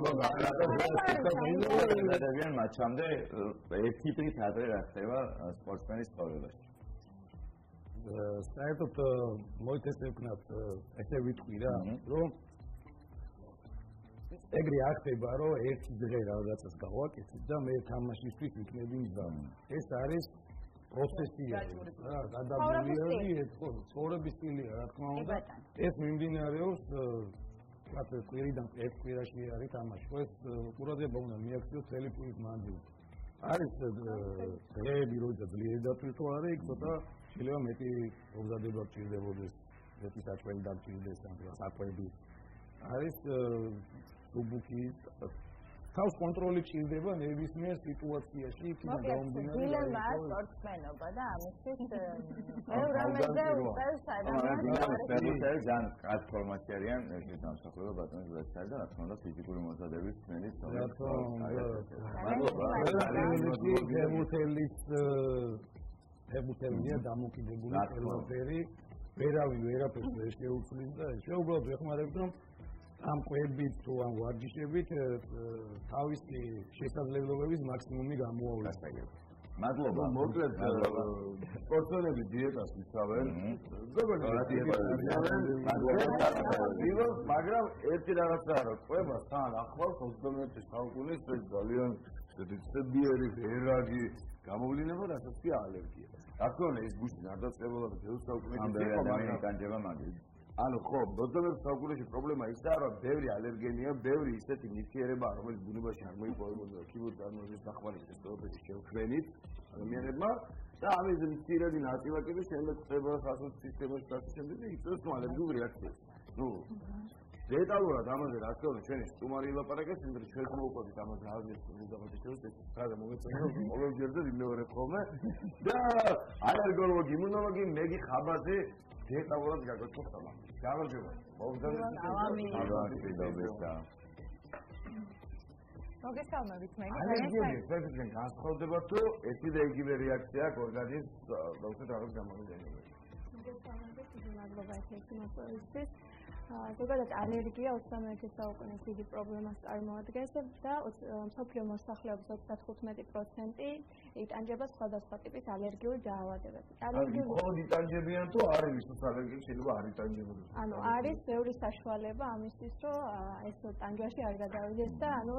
ადამიანს მაჩამდე ერთი დღით ადრე რა ხდება სპორტსმენის ცხოვრებაში საერთოდ მოიწესებნათ ესე ვიტყვი რა რომ ეგრე ახდება რომ ერთი დღე რაღაცას გავაკეთებ და მე თამაშისთვის ვიქნები მზად ეს არის პროცესია რა გადაბმული ეს ცხოვრების სტილია რა თქმა უნდა ეს მიმდინარეობს რაც კვირიდან ერთ კვირაში არის თამაში ეს ყურადღება უნდა მიაქციოს წელი წლის მანძილზე არის დღეები როცა ძლიერი დათვირთვა არის იქ ცოტა შეიძლება მეტი მომზადება გჭირდებოდეს მეტი საჭმელი დაგჭირდეს ან საკვები არის უბუქი თავს კონტროლი ჭირდება ნებისმიერ სიტუაციაში იქიდან გამომდინარე დილემა სპორტსმენობა და ამისთვის ევრომეზე უწევს ადამიანს ეს ძალიან კარგი ფორმატი არიან ეს დამსახურება ბატონის ვებსაიტი და რა თქმა უნდა ფიზიკური მომზადების წმენდის ფერმუთელის ფერმუთელია დამოკიდებული ფერმუთერი ვერავინ ვერაფერს ვერ შეუცვლის და შეუბრალოდ ვეხმარებთ რომ ამ ყვებით თუ ამ ვარჯიშებით თავისი შესაძლებლობების მაქსიმუმი გამოავლეს. მადლობა. მოკლედ სპორტსმენები დიეტას იცავენ. ზოგადად დიეტა მაგრამ ერთი რაღაცაა რომ ყვება თან ახლავს ოცდამეერთე საუკუნის ეს ძალიან ცებიერი ვერაგი გამოვლინება რასაც კი ალერგია. რა თქმა უნდა ეს გუშინ არ დაწყებულა და ბევრ საუკუნეში იყო მაგრამ განჯება მაგით. ანუ ხო, ოცდამეერთე საუკუნეში პრობლემა ისაა, რომ ბევრი ალერგენია, ბევრი ისეთი ნივთიერება, რომელიც ბუნებაში არ მოიპოვებოდა ქიმიური წარმოების დახმარების პროცესში შევქმნით ადამიანებმა და ამის მცირედი ნაწილაკები შემდეგ ხდება სასუცი სისტემაში და შემდეგ იწვევს ალერგიულ რეაქციას. ნუ დეტალურად ამაზე რა თქმა უნდა ჩვენი სტუმარი ილაპარაკებს, იმიტომ ჩვენ მოვუყვებით ამაზე აზრს მოგაბაჭებს ეს სადა მომეწონა ყოველჯერ და ვიმეორებ ხოლმე და ალერგოლოგი, იმუნოლოგი მეგი ხაბაძე დეტალურად გაგაცნობ. გამარჯობა. მოგზაურობთ. გამარჯობა. მოგესალმებით მე. ალერგიები ფერდენ განსხვავდება თუ ერთი და იგივე რეაქცია აქვს ორგანიზმს დაუშვათ რაღაც გამომდინარე. მოგესალმებით, მადლობა ესეთი მოსვლისთვის. ზოგადად ალერგია ოცდამეერთე საუკუნის დიდი პრობლემას წარმოადგენს და მსოფლიო მოსახლეობის ოცდათხუთმეტი პროცენტი იტანჯება სხვადასხვა ტიპის ალერგიულ დაავადებებით. ალერგიული მხოლოდ იტანჯებიან თუ არის ვისაც ალერგია შეიძლება არ იტანჯებოდეს? ანუ არის ბევრი საშუალება ამისთვის, რომ ეს ტანჯვაში არ გადავიდეს და ანუ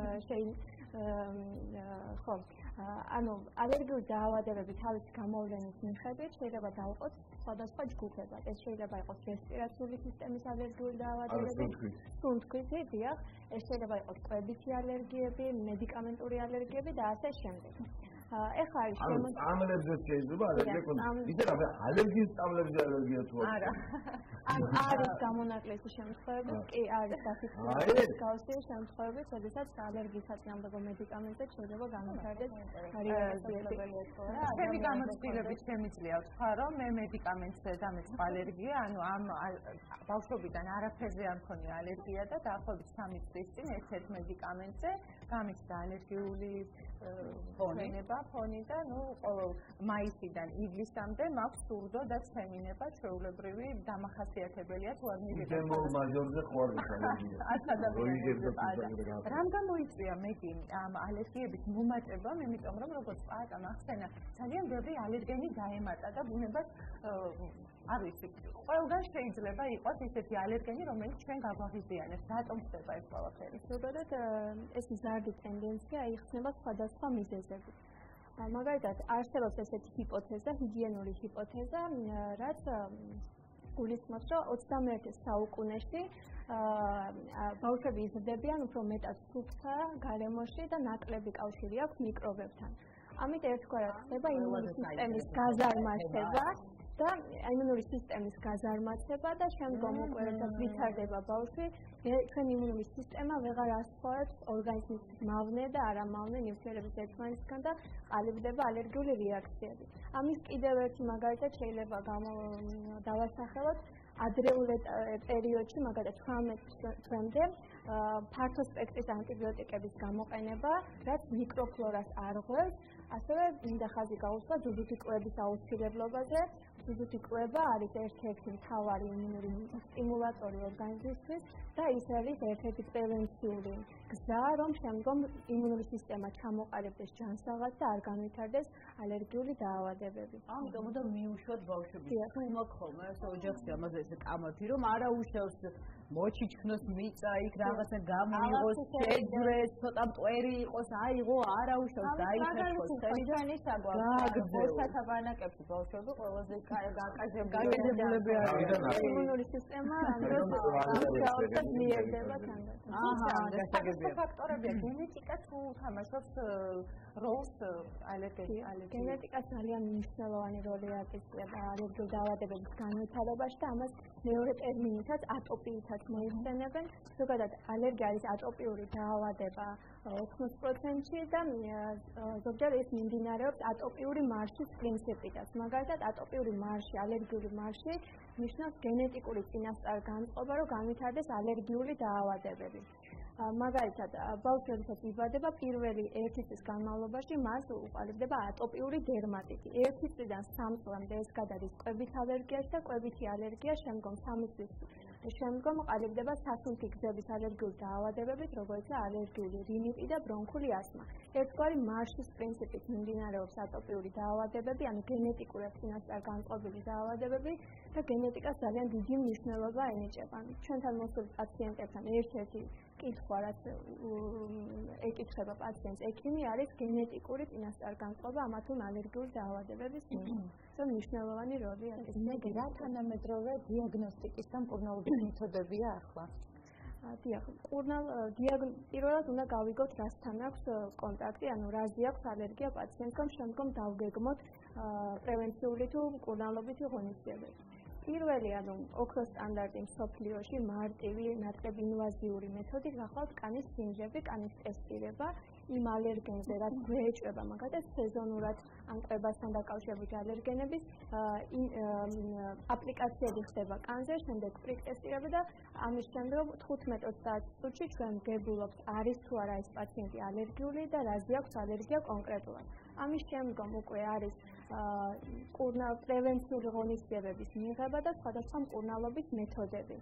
ხო, ანუ ალერგიული დაავადებები თავის გამოვლენის მიხედვით შეიძლება დაუყოთ სხვადასხვა ჯგუფებად. ეს შეიძლება იყოს რესპირაციული სისტემის ალერგიული დაავადებები, სუნთქვისი, დიახ, ეს შეიძლება იყოს კვებითი ალერგიები, მედიკამენტური ალერგიები და ასე შემდეგ. ეხლა არის შემოწმება. ამლებზე შეიძლება ალერგია კონდეს. ისე რა ალერგიის წამლებზე ალერგია თუ არა. ანუ არის გამონაკლისი შემთხვევები, კი არის დასაწყისი გავსი შემთხვევები, როდესაც ალერგიის საწინააღმდეგო მედიკამენტზე შეიძლება განვითარდეს რეაგირებელი ექორა. ჩემი გამოცდილებით შემიძლია ვთქვა, რომ მე მედიკამენტზე დამეწყ ალერგია, ანუ ამ ბავშვობიდან არაფერზე არ მქონია ალერგია და დაახლოებით სამი წლის წინ ერთ-ერთ მედიკამენტზე გამიჩნდა ალერგიული ფონება, ფონი და ნუ ყოველ მაისიდან ივლისამდე მაქვს სურდო და ცემინება, ჩვეულებრივი დამახასიათებელია თუ არ მივიღებ. დემოლ მაჟორზე ხوارის ალერგია. რამ გამოიწვია მეგი ამ ალერგიების მომატებამ, იმიტომ რომ როგორც პაატა ახსენა, ძალიან ბევრი ალერგენი დაემატა და ბუნებას არ ვიცი, ყველგან შეიძლება იყოს ისეთი ალერგენი, რომელიც ჩვენ გაგვაღიზიანებს. რატომ ხდება ეს ყველაფერი? ზოგადად ეს მზარდი ტენდენცია იხსნება სხვადასხვა მიზეზებით. მაგალითად, არსებობს ესეთი ჰიპოთეზა, ჰიგიენური ჰიპოთეზა, რაც გულისხმობს, რომ ოცდამეერთე საუკუნეში ბავშვები იზრდებიან უფრო მეტად სუფთა გარემოში და ნაკლები კავშირი აქვს მიკრობებთან. ამით ერთგვარად ხდება იმუნური სისტემის გაზარმაცება და იმუნური სისტემის გაზარმაცება და შემდგომ უკვე როდესაც ვითარდება ბავშვი, ჩვენ იმუნური სისტემა ვეღარ ასხავებს ორგანიზმის მავნე და არამავნე ნივთიერების ერთმანეთისგან და ყალიბდება ალერგიული რეაქციები. ამის კიდევ ერთი მაგალითად შეიძლება დავასახელოთ ადრეულ პერიოდში, მაგალითად თვრამეტ თვემდე ფართო სპექტრის ანტიბიოტიკების გამოყენება, რაც მიკროფლორას არღვევს, ასევე მინდა ხაზი გაუსვა ძუძუთი კვების აუცილებლობაზე. ძუძუთი კვება არის ერთ-ერთი მთავარი იმუნური სტიმულატორი ორგანიზმისთვის და ის არის ერთ-ერთი პრევენციული გზა, რომ შემდგომ იმუნური სისტემა ჩამოყალიბდეს ჯანსაღად და არ განვითარდეს ალერგიული დაავადებები. ამიტომ უნდა მიუშვათ ბავშვები. ხმაქვს ხოლმე ეს ოჯახში ამაზე ესე კამათი, რომ არა უშავს მოჩიჩქნოს მიწა, იქ რაღაცა გამოიღოს, შეძრეს, ცოტა მტვერი იყოს, აიღო, არა უშავს, დაიხერხოს. ჩვენი საგვარს. ბავშვთა ბანაკებში ბავშვები ყველაზე გაკაჟებული არის იმუნური სისტემა ამ დროს მიერდება თანდათან. აჰა, გასაგებია. ფაქტორებია, გენეტიკა თუ თამაშობს როლს ალერგიის გენეტიკა ძალიან მნიშვნელოვანი როლი აკისრება ალერგიულ დაავადებების განვითარებაში და ამას მეორე ტერმინითაც ატოპიითაც მოიხსენებენ. ზოგადად ალერგია არის ატოპიური დაავადება ოთხმოცდაოთხ პროცენტში და ზოგჯერ ეს მიმდინარეობს ატოპიური მარშის პრინციპიდან. მაგალითად, ატოპიური მარში, ალერგიული მარში ნიშნავს გენეტიკური წინასწარ-განწყობა, რომ განვითარდეს ალერგიული დაავადებები. მაგალითად, ბავშვი როდესაც იბადება, პირველი ერთი წლის განმავლობაში მას უყალიბდება ატოპიური დერმატიტი. ერთი წლიდან სამ წლამდე ეს გადადის კვებით ალერგიაში და კვებითი ალერგია შემდგომ სამი წლის შემდგომ ყალიბდება სასუნთქი გზების ალერგიული დაავადებებით, როგორიცაა ალერგიული რინიტი და ბრონქული ასმა. ერთგვარი მარშის პრინციპით მიმდინარეობს ატოპიური დაავადებები, ანუ გენეტიკური წინასწარ-განწყობილი დაავადებები და გენეტიკას ძალიან დიდი მნიშვნელობა ენიჭება. ჩვენთან მოსულ პაციენტებთან ერთ-ერთი კითხვა, რაც ეკითხება პაციენტს ექიმი, არის გენეტიკური წინასწარ-განწყობა ამა თუ ალერგიული დაავადებების მიმართ. და მნიშვნელოვანი როლი არის. მე რა თანამედროვე დიაგნოსტიკის და მკურნალობის მეთოდებია ახლა? დიახ, მკურნალ პირველად უნდა გავიგოთ, რასთან აქვს კონტაქტი, ანუ რაზე აქვს ალერგია პაციენტს, შემდგომ დავგეგმოთ პრევენციული თუ მკურნალობითი ღონისძიებები. პირველი, ანუ ოქროს სტანდარტი მსოფლიოში მარტივი, ნაკლებ ინვაზიური მეთოდი გახლავთ კანის სინჯები, კანის ტესტირება იმ ალერგენზე, რაც გვეჭვება, მაგალითად სეზონურად ან კვებასთან დაკავშირებული ალერგენების აპლიკაციები ხდება კანზე, შემდეგ პრიკ ტესტირება და ამის შემდეგ თხუთმეტ ოცდაათ წუთში ჩვენ გებულობთ, არის თუ არა ეს პაციენტი ალერგიული და რაზე აქვს ალერგია კონკრეტულად. ამის შემდგომ უკვე არის მკურნალ პრევენციული ღონისძიებების მიღება და სხვადასხვა მკურნალობის მეთოდები.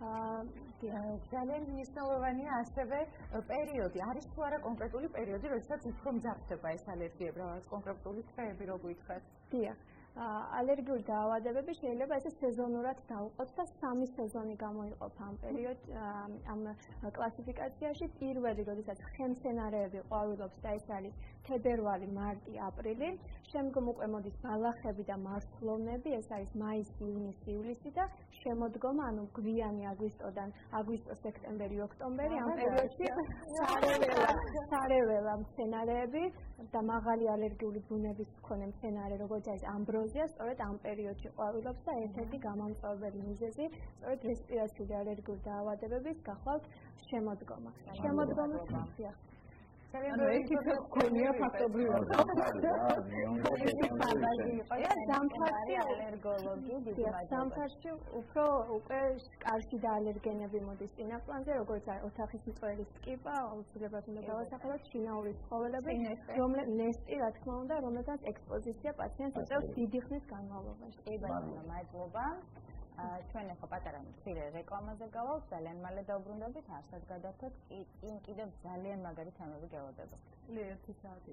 ძალიან მნიშვნელოვანია ასევე პერიოდი. არის თუ არა კონკრეტული პერიოდი, როდესაც უფრო მძაფრდება ეს ალერგიები, რაღაც კონკრეტული თვეები, რო გითხრათ? დიახ. ალერგიული დაავადებები შეიძლება ესე სეზონურად დავყოთ და სამი სეზონი გამოიყოფა ამ პერიოდ ამ კლასიფიკაციაში. პირველი, როდესაც ხემცენარეები ყვავილობს და ეს არის თებერვალი, მარტი, აპრილი. შემდგომ უკვე მოდის ბალახები და მარცვლოვნები, ეს არის მაისი, ივნისი, ივლისი და შემოდგომა, ანუ გვიანი აგვისტოდან აგვისტო, სექტემბერი, ოქტომბერი, ამ პერიოდში სარეველა მცენარეები და მაღალი ალერგიული ბუნების მქონე მცენარე, როგორც არის ამბროზია, სწორედ ამ პერიოდში ყვავილობს და ერთ-ერთი გამომწვევებელი მიზეზი სწორედ რესპირაციული ალერგიული დაავადებების გახლავთ შემოდგომა. შემოდგომის ხასიათი ანუ ეკითხება გქონია ფაქტობრივად. ზამთარში ალერგოლოგი დიდმაჯობა. ზამთარში უფრო უკვე კარში და ალერგენები მოდის წინაპლანზე, როგორც არის ოთახის მწვერის ტკიპა, აუცილებლად უნდა დავასახელოთ შინაური ცხოველები, რომლებიც ნესტი, რა თქმა უნდა, რომელსაც ექსპოზიცია პაციენტს იწევს დიდი ხნის განმავლობაში. კი ბატონო, მადლობა. ჩვენ ახლა პატარა მცირე რეკლამაზე გავალთ, ძალიან მალე დავბრუნდებით, არსად გადავთოთ, კი კიდევ ძალიან მაგარი თემები გელოდება. ერთი საათი.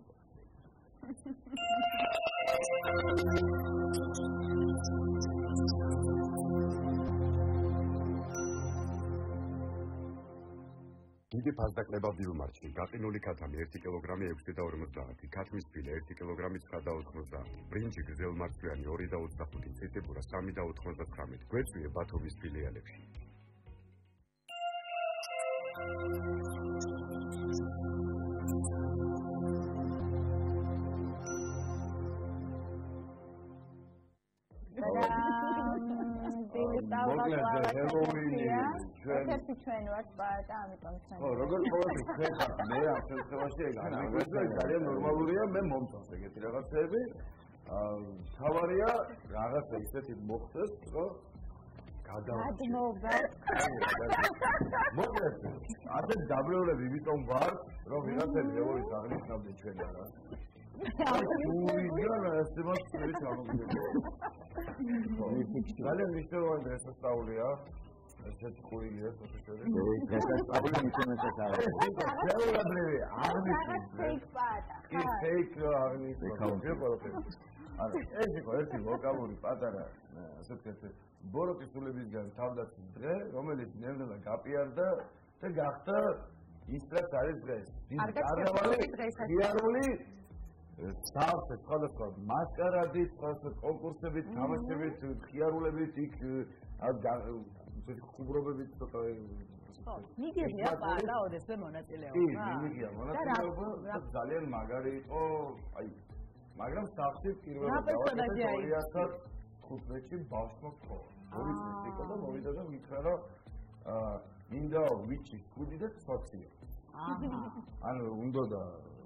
დიდი ფასდაკლება ბიუმარში, გაყინული ქათამი ერთი კილოგრამი ექვსი და ორმოცდაათი, ქათმის ფილე ერთი კილოგრამი ცხრა და ოთხმოცდაათი, ბრინჯი გრძელმარცვლიანი ორი და ოცდახუთი, ციციბურა სამი და ოთხმოცდათვრამეტი. გვეწვიე ბათუმის ფილიალებში. მოკლედ ჰელოუინი ჩვენ ერთი ჩვენ ვართ პაატა, ამიტომ ჩვენ. ხო, როგორ ყოველთვის ჩვენ მე ამ შემთხვევაში ეგ არ მეგონა, ძალიან ნორმალურია, მე მომწონს ეგეთი რაღაცები. აა თავარია რაღაცა ისეთი მოხდეს, რომ გადმოვა. მოკლედ ასე დაბრუნებული იმიტომ ვარ, რომ ვიღაცები ეურის აღნიშნავდნენ ჩვენ არა. უიგან ასე მასწავლე ჩამოგდები. ძალიან მნიშვნელოვანი დღესასწაულია. ესეთი ხუილია პროფესორი. დღესასწაული მიცემესაც არის. შეუძლებელი აღნიშნული. ფეიქ პაატა. კი, ფეიქ აღნიშნული. ანუ ეს იყო ერთი ლოკალური პატარა, ასე ვთქვათ, ბოროტის სულებისგან თავდაცვის დღე, რომელიც ნელ-ნელა გაპიარდა და გახდა ის რაც არის დღეს. კარნავალი, ღიარული სავსე სხვადასხვა მასკარადით, სხვადასხვა კონკურსებით, თამაშებით, ხიარულებით, იქ ხუბრობებით ცოტა მიგიღია პარკა ოდესმე მონაწილეობა. კი, მიგიღია მონაწილეობა, ძალიან მაგარი იყო, აი, მაგრამ სავსე პირველად დავაკეთე ორი ათას თხუთმეტში ბავშვმა ხო. ორი წელი იყო და მოვიდა და მითხრა რომ აა მინდა ვიჩი ხუდი და ცოცხლი. აჰა. ანუ უნდა და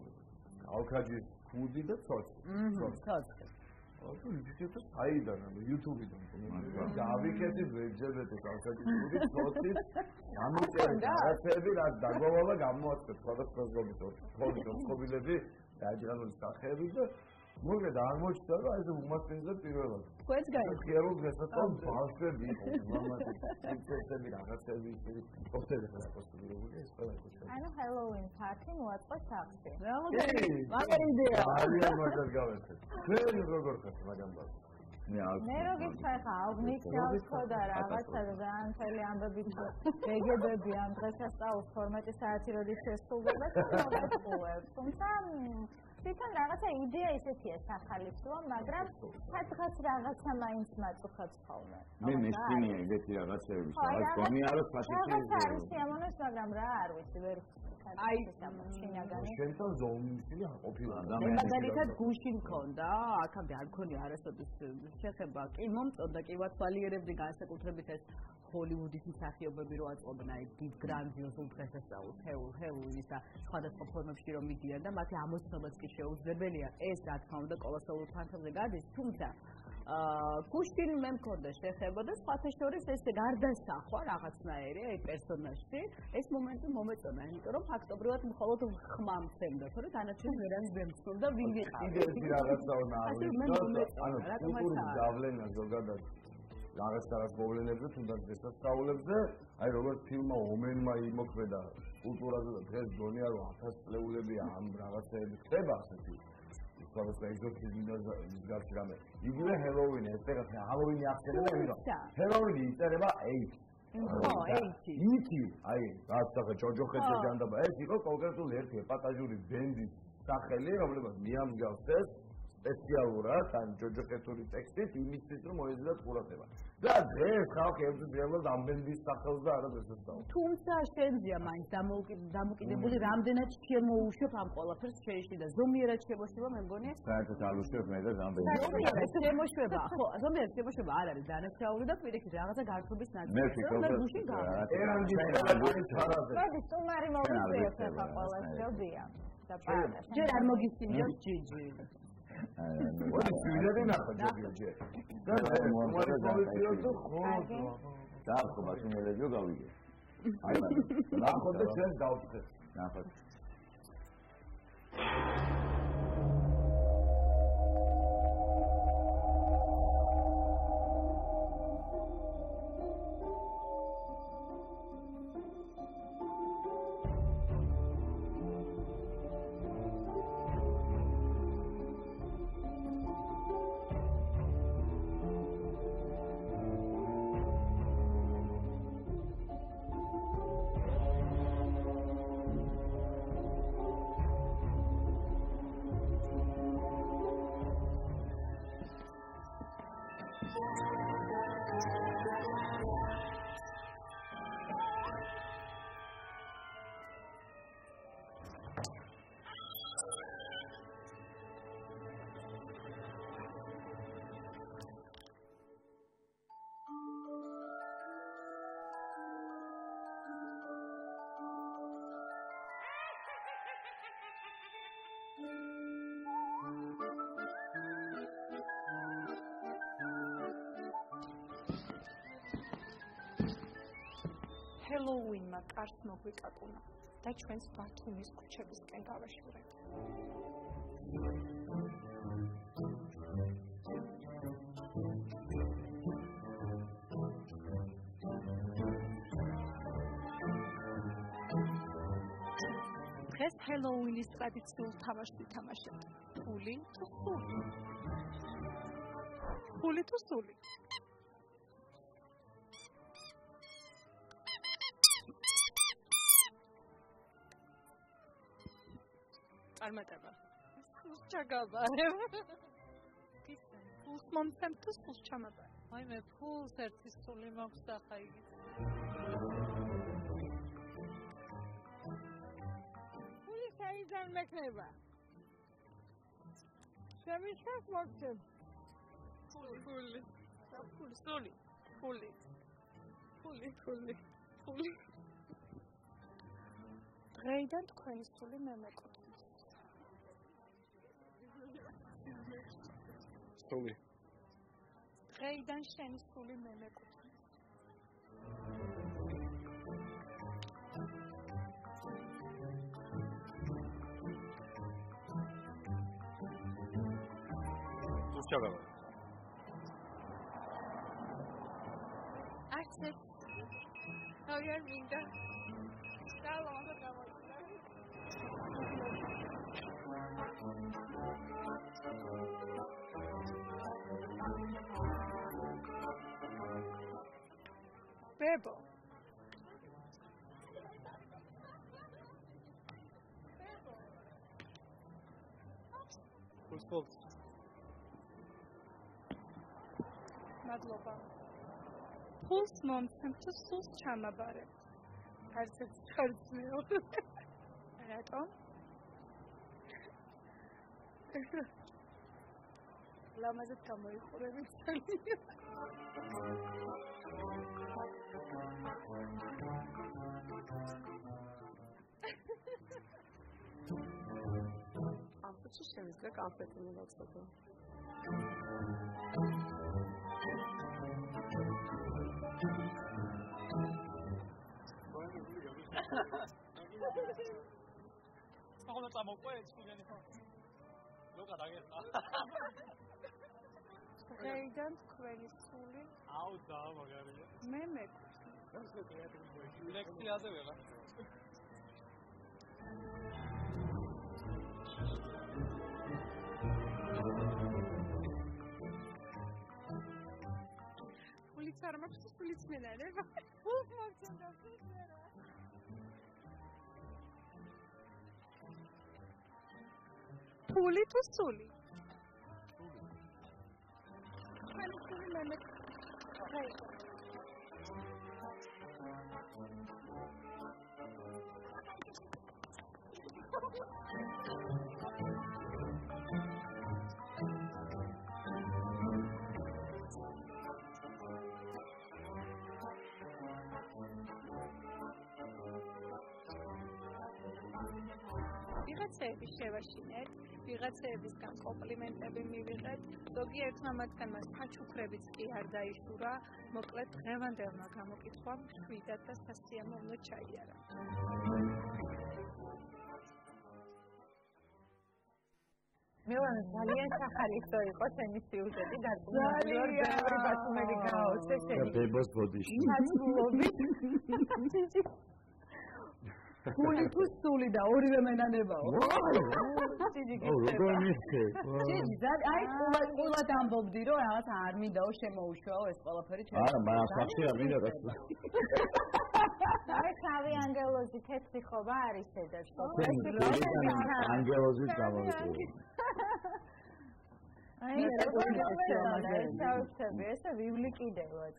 ალქაჯის ხუდი და ცოცხლი. აჰა, ცოცხლი. აბა ისეთი საიდან ანუ YouTube-დან კომენტარი გავიქეთი ვეჯებეთ ალქაჯის ხუდი ცოცხლი. ამიტომ რაღაცები რაც დაგვავალა გამოაცხადე სხვადასხვა ზომის ხობილები, დაჯერებული სახეები და მოგედა აღმოჩნდა რომ ეს უმასპინძლა პირველად. თქვენს გაიგო. ხიარულ დღესაც ბავშვები იყო, მამათი, პრინცესები, რაღაცები ისეთი პოსტები ხარ პოსტირებული ეს ყველა იყო. ანუ ჰელოუინ პარტი მოაწყო სახლში. რაღაცა მაგარი იდეა. ძალიან მაგარი გავეცე. ჩვენ როგორ ხართ მაგამ ბავშვი? მე როგორ ხარ აღნიშ გავხო და რაღაცა განთელი ამბები ეგებები ამ დღესასწაულის ფორმატი საათი როდის შესრულდება და თუმცა თვითონ რაღაცა იდეა ისეთია სახალიფო, მაგრამ სადღაც რაღაცა მაინც მაწუხებს ხოლმე. მე მეშინია ეგეთი რაღაცები, სადაც გონია რომ ფაშისტი რაღაცა არის სიამოვნოს, მაგრამ რა არ ვიცი, ვერ აი სამშინაგანი. შენთან ზომისილი ყოფილა და მაგალითად გუშინ მქონდა, აქამდე არ მქონია არასოდეს შეხება, კი მომწონდა, კი ვაცვალიერებდი განსაკუთრებით ეს ჰოლივუდის მსახიობები რო აწყობენ აი დიდ გრანდიოზულ დღესასწაულს, ჰეულ, ჰეულის და სხვადასხვა ფორმებში რომ მიდიან და მათი ამოცნობაც კი შეუძლებელია. ეს რა თქმა უნდა კოლოსალურ ფანტაზიაზე გადის, თუმცა აა გუშინ მე მქონდა შეხება და სხვათა შორის ეს გარდასახვა რაღაცნაირი აი პერსონაჟი, ეს მომენტი მომეწონა, იმიტომ რომ ფაქტობრივად მხოლოდ ხმა მცემდა, თორე დანარჩენი ვერან ვერ მცემდა ვინ ვიყავი. ეს რაღაცა უნდა არის. ანუ კულტურის გავლენა ზოგადად რაღაც რაღაც მოვლენებზე თუნდაც დღესასწაულებზე, აი როგორც ფილმმა ომენმა იმოქმედა კულტურაზე და დღეს გონია რომ ათას წლეულები ამ რაღაცეები ხდება ასეთი სხვადასხვა ეგზოტიზმი და მსგავსი რამე. იგივე ჰელოუინი, ეს ეგრე ჰელოუინი ახსენე და ვიღა. ჰელოუინი იწერება ეით. ხო, ეითი. ითი, აი, რაც სახე ჯოჯოხეთზე ჯანდაბა. ეს იყო კონკრეტული ერთი ეპატაჟური ბენდის სახელი, რომლებსაც მიამგავსეს სპეციალურად ან ჯოჯოხეთური ტექსტით იმისთვის რომ მოეძებნათ ყურადღება. და დღეს ხალხი ემსახურება ამ ბენდის სახელს და არა დღესასწაულს. თუმცა შენზეა მაინც დამოკიდებული რამდენად შემოუშვებ ამ ყველაფერს შეიში და ზომიერად შემოშვება მე მგონია. საერთოდ არ უშვებ მე და რამდენი. შემოშვება, ხო, ზომიერად შემოშვება არ არის დანაშაული და პირიქით რაღაცა გართობის ნაწილი. მე ვფიქრობ, რომ გუშინ გავა. ერანგი ფარაზე. მოდი სტუმარი მოვიწევთ ახლა ყველას ჯობია. და პარადა. ჯერ არ მოგისმინოს ჯიჯი. მოდი ვიდეო ნახო ჯობია. და მომავალ პროვინციაზე ხო. და ხო ბაშინელებიო გავიგე. აი ნახო და ჩვენ დავწეს. ნახო. ჰელოუინმა კარს მოგვიკაკუნა და ჩვენს ბათუმის ქუჩებისკენ გავაშურეთ. დღეს ჰელოუინის ტრადიციულ თამაშს ვითამაშებთ. ფული თუ სული? ფული თუ სული? წარმატება. სულს ჩაგაბარებ. სულს მომცემ თუ სულს ჩამაბარებ. აი მე ფულს ერთი სული მაქვს და ხა იგი. ფული საიდან მექნება? შემიჩას მოგცემ. ფული, ფული. ფული, სული. ფული. ფული, ფული. ფული. დღეიდან თქვენი სული მე მეკუთვნის. სული. დღეიდან შენი სული მე მეკუთვნის. სულს ჩაგაბარებ. არც ერთ. აღარ მინდა. Hello, I'm going to Bebo. Who's fault? Madloba. Who's mom sent to Sus Chamabare? Arts starts now. Raton? Lama is coming for everything. After she shares the conflict in the next photo. 서울에 다 먹고 해 친구들이 너가 나겠다. Reidant თქვენი სული აუ დაამაგარია. მე მე გასულ კრეატიული ლექციაზე ვეღარ. სულიც არ მაქვს სულიც მე ნარება. ფულს მოგცემ და სულს მე რა. ფული თუ სული? Can you remember? Right. ვიღაცების შევაშინეთ, ვიღაცებისგან კომპლიმენტები მივიღეთ, ზოგიერთმა მათგანმა საჩუქრებიც კი არ დაიშურა, მოკლედ დღევანდელმა გამოკითხვამ შვიდად და სასიამოვნო ჩაიარა. მელანა ძალიან სახალხო იყო ჩემი სიუჟეტი და ძალიან ბევრი ბათუმელი გააოცე შენი. ბებოს ბოდიში. საცულობით. ფული თუ სული და ორივე მენანებაო. ო, როგორ მიხე? ჯიჯი, აი ყველა ყველა დამბობდი რომ რაღაც არ მინდაო შემოუშვაო ეს ყველაფერი ჩვენ. არა, მაგრამ სახში არ მინდა რა. აი თავი ანგელოზი თეთრი ხობა არის შედებს. ანგელოზის გამოვიყური. აი ეს ყველაფერი საუბრები, ესე ვივლი კიდევაც.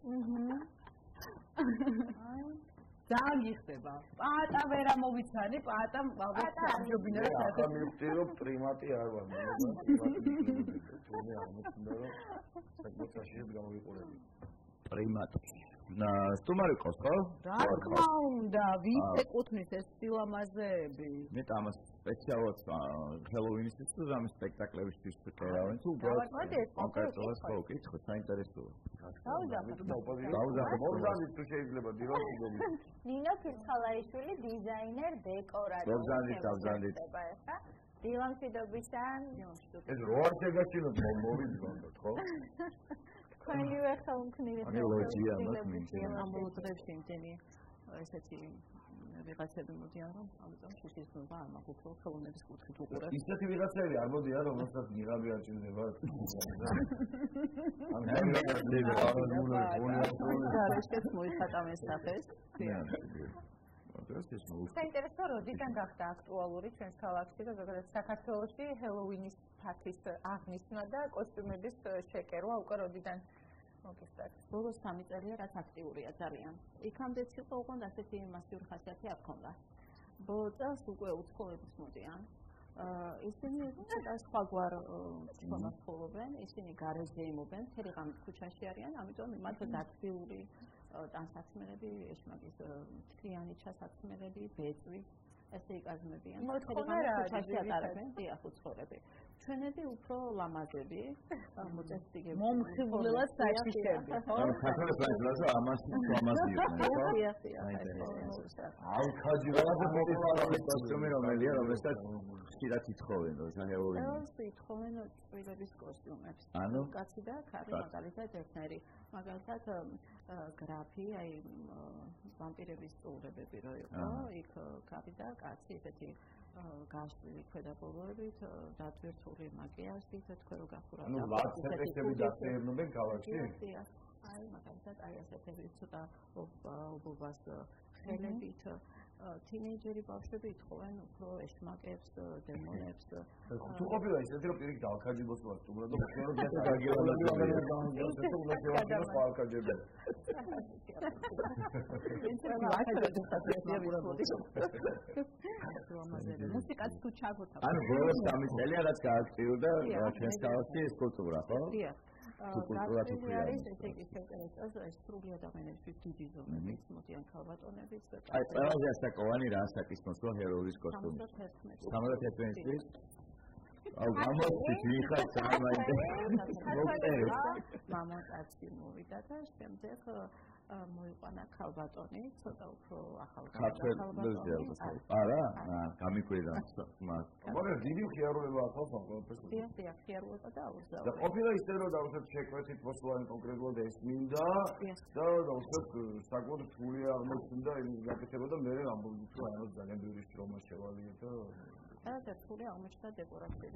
აი ძალიან გიხდება. პატა ვერა მოვიცანი, პატა ალბათ ამჯობინა რა. ახლა მივხვდი რომ პრიმატი არ ვარ, მე პრიმატი თუნე არ მithunda რომ საკუთაშიეთ გამოვიყურები. პრიმატი. და სტუმარი ყავს ხო? რა თქმა უნდა, ვის ეკუთვნის ეს სილამაზეები? მე ამას სპეციალურად ჰელოვინისთვის თუ რამე სპექტაკლებისთვის ვიყავენ თუ კონკრეტულად ხო კითხო საინტერესოა. დაუძახე. დაუძახე. მოგზავნით თუ შეიძლება დილოსიდები. ნინო ფირცხალაიშვილი დიზაინერ დეკორატორი. მოგზავნით დავზანდით. დილამშვიდობისთან. ეს რო არ შეგაჩინოთ მოვიძღოთ ხო? თქვენივე ხელმქმნელი ანუ ლოჯია მას მინდა. ამბულდრებში იმდენი ესეთი ვიღაცები მოდიან რომ ამიტომ შეშეცნობა არ მაქვს უფრო ხელოვნების კუთხით უყურებ. ისეთი ვიღაცები არ მოდიან რომელსაც ნიღაბი არ ჭირდება. ან ნიღაბი არ ჭირდება. გარეშეც მოიხატა მესახეს. საინტერესო როდიდან გახდა აქტუალური ჩვენს ქალაქში და ზოგადად საქართველოში ჰელოუინის ფათის აღნიშვნა და კოსტიუმების შეკერვა უკვე როდიდან მოგესწრათ? ბოლოს სამი წელია რაც აქტიურია ძალიან. იქამდეც იყო უყონდა ასეთი მასიური ხასიათი არ ქონდა. ბოლო წელს უკვე უცხოებიც მოდიან. ისინი სხვაგვარ ცხოველს ხოლობენ, ისინი გარეშე იმობენ, მთელი ღამით ქუჩაში არიან, ამიტომ მათ დაცვიური ტანსაცმელები, ეშმაკის თლიანი ჩასაცმელები, ბეწვი, ესე იკაზმებიან. მთელი ღამით ქუჩაში ატარებენ დიახ უცხოელები. ჩვენები უფრო ლამაზები, მოწესრიგებული. მომხიბვლელად საჭიშები, ხო? ანუ ქართული პრეზიდენტი ამას ლამაზია, ხო? დიახ, დიახ. ალქაჯირადა პოპულარული კოსტიუმი რომელია, რომელსაც ხშირად ითხოვენ, როცა ჰელოუინი. ეს ითხოვენ წვრილების კოსტიუმებს. ანუ კაცი და ქალი მაგალითად ერთნაირი. მაგალითად გრაფი, აი ვამპირების წურებები რო იყო, იქ ქალი და კაცი ესეთი გაშლილი ქვედაბოლოებით, დატვირთული მაკიაჟით, თქვენ რო გახურავთ. ანუ ლაცეტები დაწევრნობენ ქალაქში? დიახ. აი მაგალითად აი ასეთები ცოტა ობობას ხელებით თინეიჯერი ბავშვები ითხოვენ უფრო ეშმაკებს, დემონებს. თუ ყოფილა ისეთი რომ პირიქით ალქაჯიბოს ვარ, უბრალოდ უბრალოდ ესე გაგივალებია. ეს უნდა შევაგინოს ალქაჯები. მუსიკაც თუ ჩაგოთავ. ანუ ბოლოს სამი წელია რაც გააქტიურდა ჩვენს ქალაქში ეს კულტურა, ხო? დიახ. კულტურა თუ ქვია. ეს ესე იგი შეეწერეს, ეს სრული ადამიანების დიდი ზომების მოდიან ქალბატონებიც და აი ყველაზე ასაკოვანი რა საკისმოს რო ჰეროის კოსტუმი. სამოცდაათი წლის. აუ გამოსით ვიხარ სამაინდა. მოგწერეთ. მამაკაცი მოვიდა და შემდეგ მოიყვანა ქალბატონი, ცოტა უფრო ახალგაზრდა ქალბატონი. არა, გამიკვირდა მას. მაგრამ დიდი ხიარულება აქვს ყველაფერს. დიახ, დიახ, ხიარულება და აუზაურია. და ყოფილა ისე რომ დაუშვათ შეკვეთით მოსულანი კონკრეტულად ეს მინდა და დაუშვათ საკუთარ რთული აღმოჩნდა იმ გაკეთება და მე ამბობდი თუ არა ძალიან ბევრი შრომა შევალია და და რთული აღმოჩნდა დეკორაციები.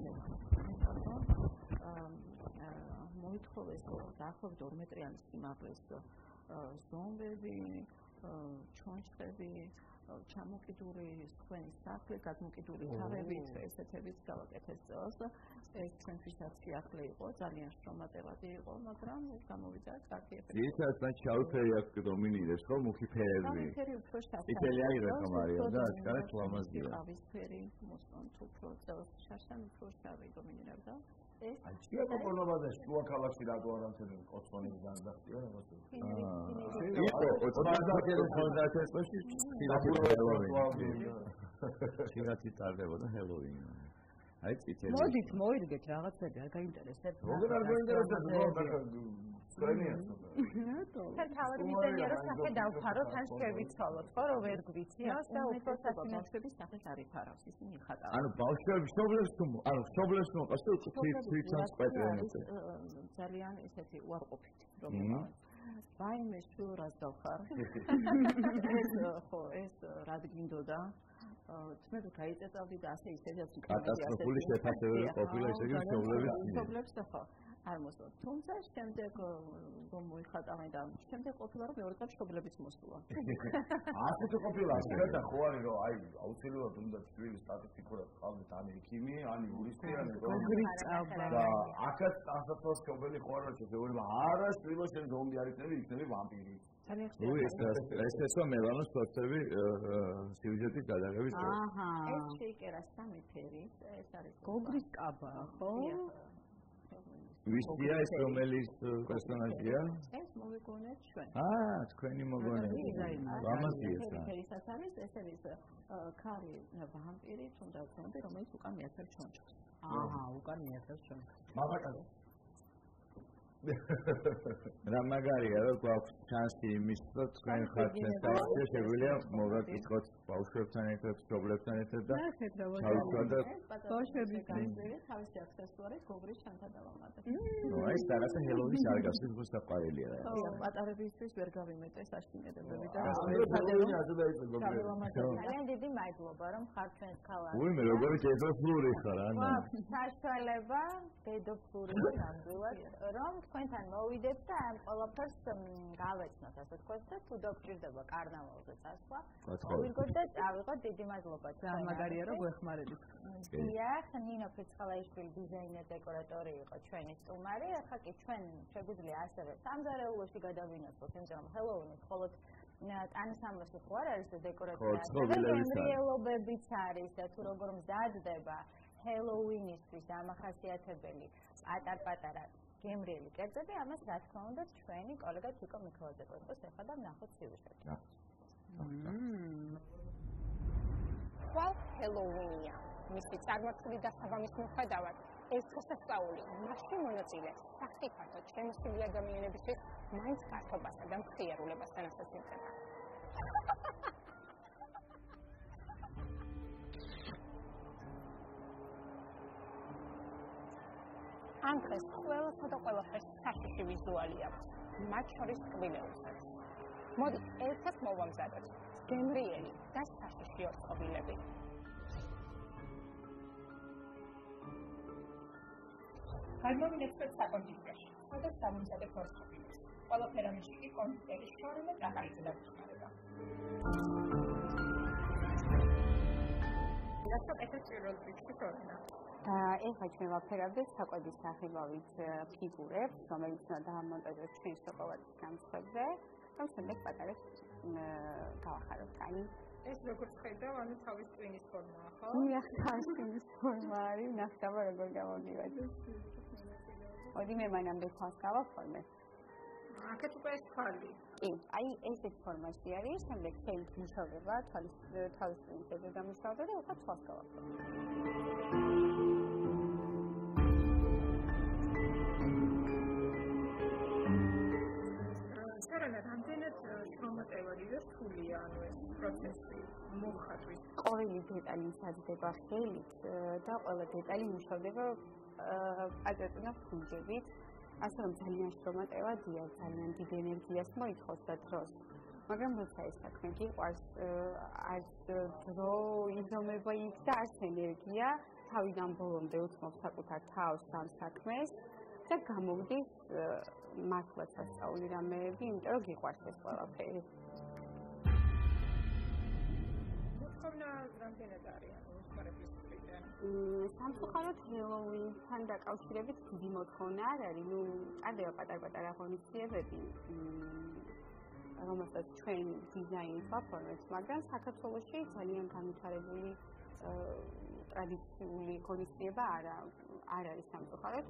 მოითხოვეს დაახლოებით ორ მეტრიანი სიმაღლის ზომბები, ჩონჩხები, ჩამოკიდული სხვენის სახლი, გადმოკიდული თაღებით, ესეთებით გავაკეთეს წელს. ეს ჩვენთვისაც სიახლე იყო, ძალიან შრომატევადი იყო, მაგრამ გამოვიდა კარგი ეფექტი. ისიც და შავფერი აქ დომინირებს, ხო, მუქი ფერები. შავფერი უფრო შავი. ისეთი აი რა მარია და ასკარად ლამაზია. შავისფერი, მოსწონთ უფრო წელს შაშან უფრო შავი დომინირებდა. ეს აი შეიძლება პრობლემაა შუა ქალაქში რატო არ ამცენ კოსმონების განზრახია რაღაც. იყო ოცდაათი წელში ჰელოუინი. შეიძლება ტარდებოდა ჰელოუინი. აი წითელი. მოდით მოირგეთ რაღაცები, არ გაინტერესებს. როგორ არ გაინტერესებს ნუ სტრენია. თან თავად მიზანია რომ სახე დავფაროთ, ან შევიცვალოთ, ხო რომ ვერ გვიცნობს და უფრო საწინააღმდეგოების სახეს არ იფარავს, ისინი ხატავენ. ანუ ბავშვები შობლებს თუ ანუ შობლებს მოყავს და თვითონ სპეტრენ. ძალიან ესეთი უარყოფითი რომ ვაიმე შურას დავხარ. ეს ხო ეს რა გინდოდა? თმედ გაიწეწავდი და ასე ისედაც კატასტროფული შეფასებები ყოფილა ესე იგი შობლების შობლებს და ხო არ მოსულა. თუმცა შემდეგ რომ მოიხატავენ და შემდეგ ყოფილა რომ მეორე წელს შობლებიც მოსულა. ასე თუ ყოფილა ასე და ხო არის რომ აი აუცილებლად უნდა თვილი სტატისტიკურად ყავდეთ ან ექიმი, ან იურისტი, ან ეკონომისტი და აქაც ასაცოს შობელი ხო არა შეიძლება არა შვილო შენ ზომბი არ იქნები, იქნები ვამპირი. უ ეს ეს ესო მელანოს პროცესები სიუჟეტის გადაღების დროს. აჰა. ეს შეიკერა სამი ფერი, ეს არის გოგრის კაბა, ხო? ვისია ეს რომელიც პერსონაჟია? ეს მოგიგონეთ ჩვენ. აა, თქვენი მოგონეთ. ლამაზია ეს. ფერისაც არის, ეს არის ქალი ვამპირი, თუნდაც ზომბი, რომელიც უკან მიაცემ ჩონჩხს. აჰა, უკან მიაცემ ჩონჩხს. მამაკაცი. რა მაგარია რომ გვაქვს შანსი იმის რომ თქვენ ხართ ეს თავი შეგვიძლია მოგაკითხოთ ბავშვებთან ერთად, მშობლებთან ერთად და ჩავიცვალოთ და ბავშვები განზრახ თავისი აქსესუარი გოგრის ჩანთა დავამატეთ. ნუ ეს რაღაცა ჰელოუინის არ გასულ უფრო საყვარელია რა. ხო, პატარებისთვის ვერ გავიმეტე საშინელებები და ჰელოუინი ასე დაიწყო გოგრი. ძალიან დიდი მადლობა რომ ხარ ჩვენს ქალაქში. უი მე როგორი დედოფლური ხარ ანა. საშუალება დედოფლური ნამდვილად რომ თქვენთან მოვიდეთ და ამ ყველაფერს გავეცნოთ, ასე თქვა და თუ დაგჭირდება კარნავალზე წასვლა, მოვიგოთ და წავიღოთ. დიდი მადლობა. მაგარია რომ გვეხმარებით. დიახ, ნინო ფეცხალაიშვილი დიზაინერ დეკორატორი იყო ჩვენი სტუმარი. ახლა კი ჩვენ შეგვიძლია ასევე სამზარეულოში გადავინაცვლოთ, იმიტომ რომ ჰელოუინის მხოლოდ ტანსამოსი ხო არ არის დეკორატია. გემრიელობებიც არის და თუ როგორ მზადდება ჰელოუინისთვის დამახასიათებელი პატარ-პატარა გემრიელი კერძები, ამას რა თქმა უნდა ჩვენი კოლეგა თიკო მიქელაძე გვეტყვის ახლა და ვნახოთ სიუჟეტი. ხვალ ჰელოუინია. მისი წარმართული დასაბამის მიუხედავად ეს დღესასწაული მასში მონაწილე სახიფათო შემოსილი ადამიანებისთვის მაინც გასწობასა და მხიარულებასთან ასოცირდება. ამ დღეს ყველასა და ყველაფერს საშიში ვიზუალი აქვს, მათ შორის კბილეულსაც. მოდი ერთად მოვამზადოთ გემრიელი და საშიში ორწყობილები. გადმოვიდეთ საკონდიციაში, სადაც დამამზადებ ორწყობილებს. ყველაფერამში კი კონდიტერის შორენა ტრაკარიძე დაგვეხმარება. რასაც ეს პირველ რიგში თორენა. ეხლა ჩვენ ვაფერავდეთ საკვების სახილავით ფიგურებს, რომელიც დაამონტაჟოთ ჩვენს შოკოლადის გამსხებზე, რომ შემდეგ პატარებს გავახაროთ კანი. ეს როგორც ხედავ, ანუ თავის ტვინის ფორმაა, ხო? დიახ, თავის ტვინის ფორმა არის, ნახტავა როგორ გამოდივართ. მოდი მე მანამდე თავს გავაფორმე. აქეთ უკვე ეს თვალი. კი, აი ესეთ ფორმაში არის, შემდეგ ხელით მუშავდება, თვალის თავის ტვინზე დამუშავდა და ახლა თვალს გავაფორმე. სარანა, რამდენად შრომატევადი და რთულია ანუ ეს პროცესი მოხატვის? ყოველი დეტალი მზადდება ხელით და ყველა დეტალი მუშავდება პატრონა ფუნჯებით. ასე რომ ძალიან შრომატევადია, ძალიან დიდ ენერგიას მოითხოვს და დროს. მაგრამ როცა ეს საქმე გიყვარს, არც დრო იზომება იქ და არც ენერგია, თავიდან ბოლომდე უთმობ საკუთარ თავს ამ საქმეს და გამოვდის მართლაც ასწავლი რამეები, იმიტომ რომ გიყვარს ეს ყველაფერი. მოთხოვნა რამდენად არის ანუ მოსხარების მხრიდან? სამწუხაროდ ჰელოუინთან დაკავშირებით დიდი მოთხოვნა არ არის, ნუ ჭარდება პატარ-პატარა ღონისძიებები, რომელსაც ჩვენ დიზაინს ვაფორმებთ, მაგრამ საქართველოში ძალიან განვითარებული ტრადიციული ღონისძიება არ არ არის სამწუხაროდ.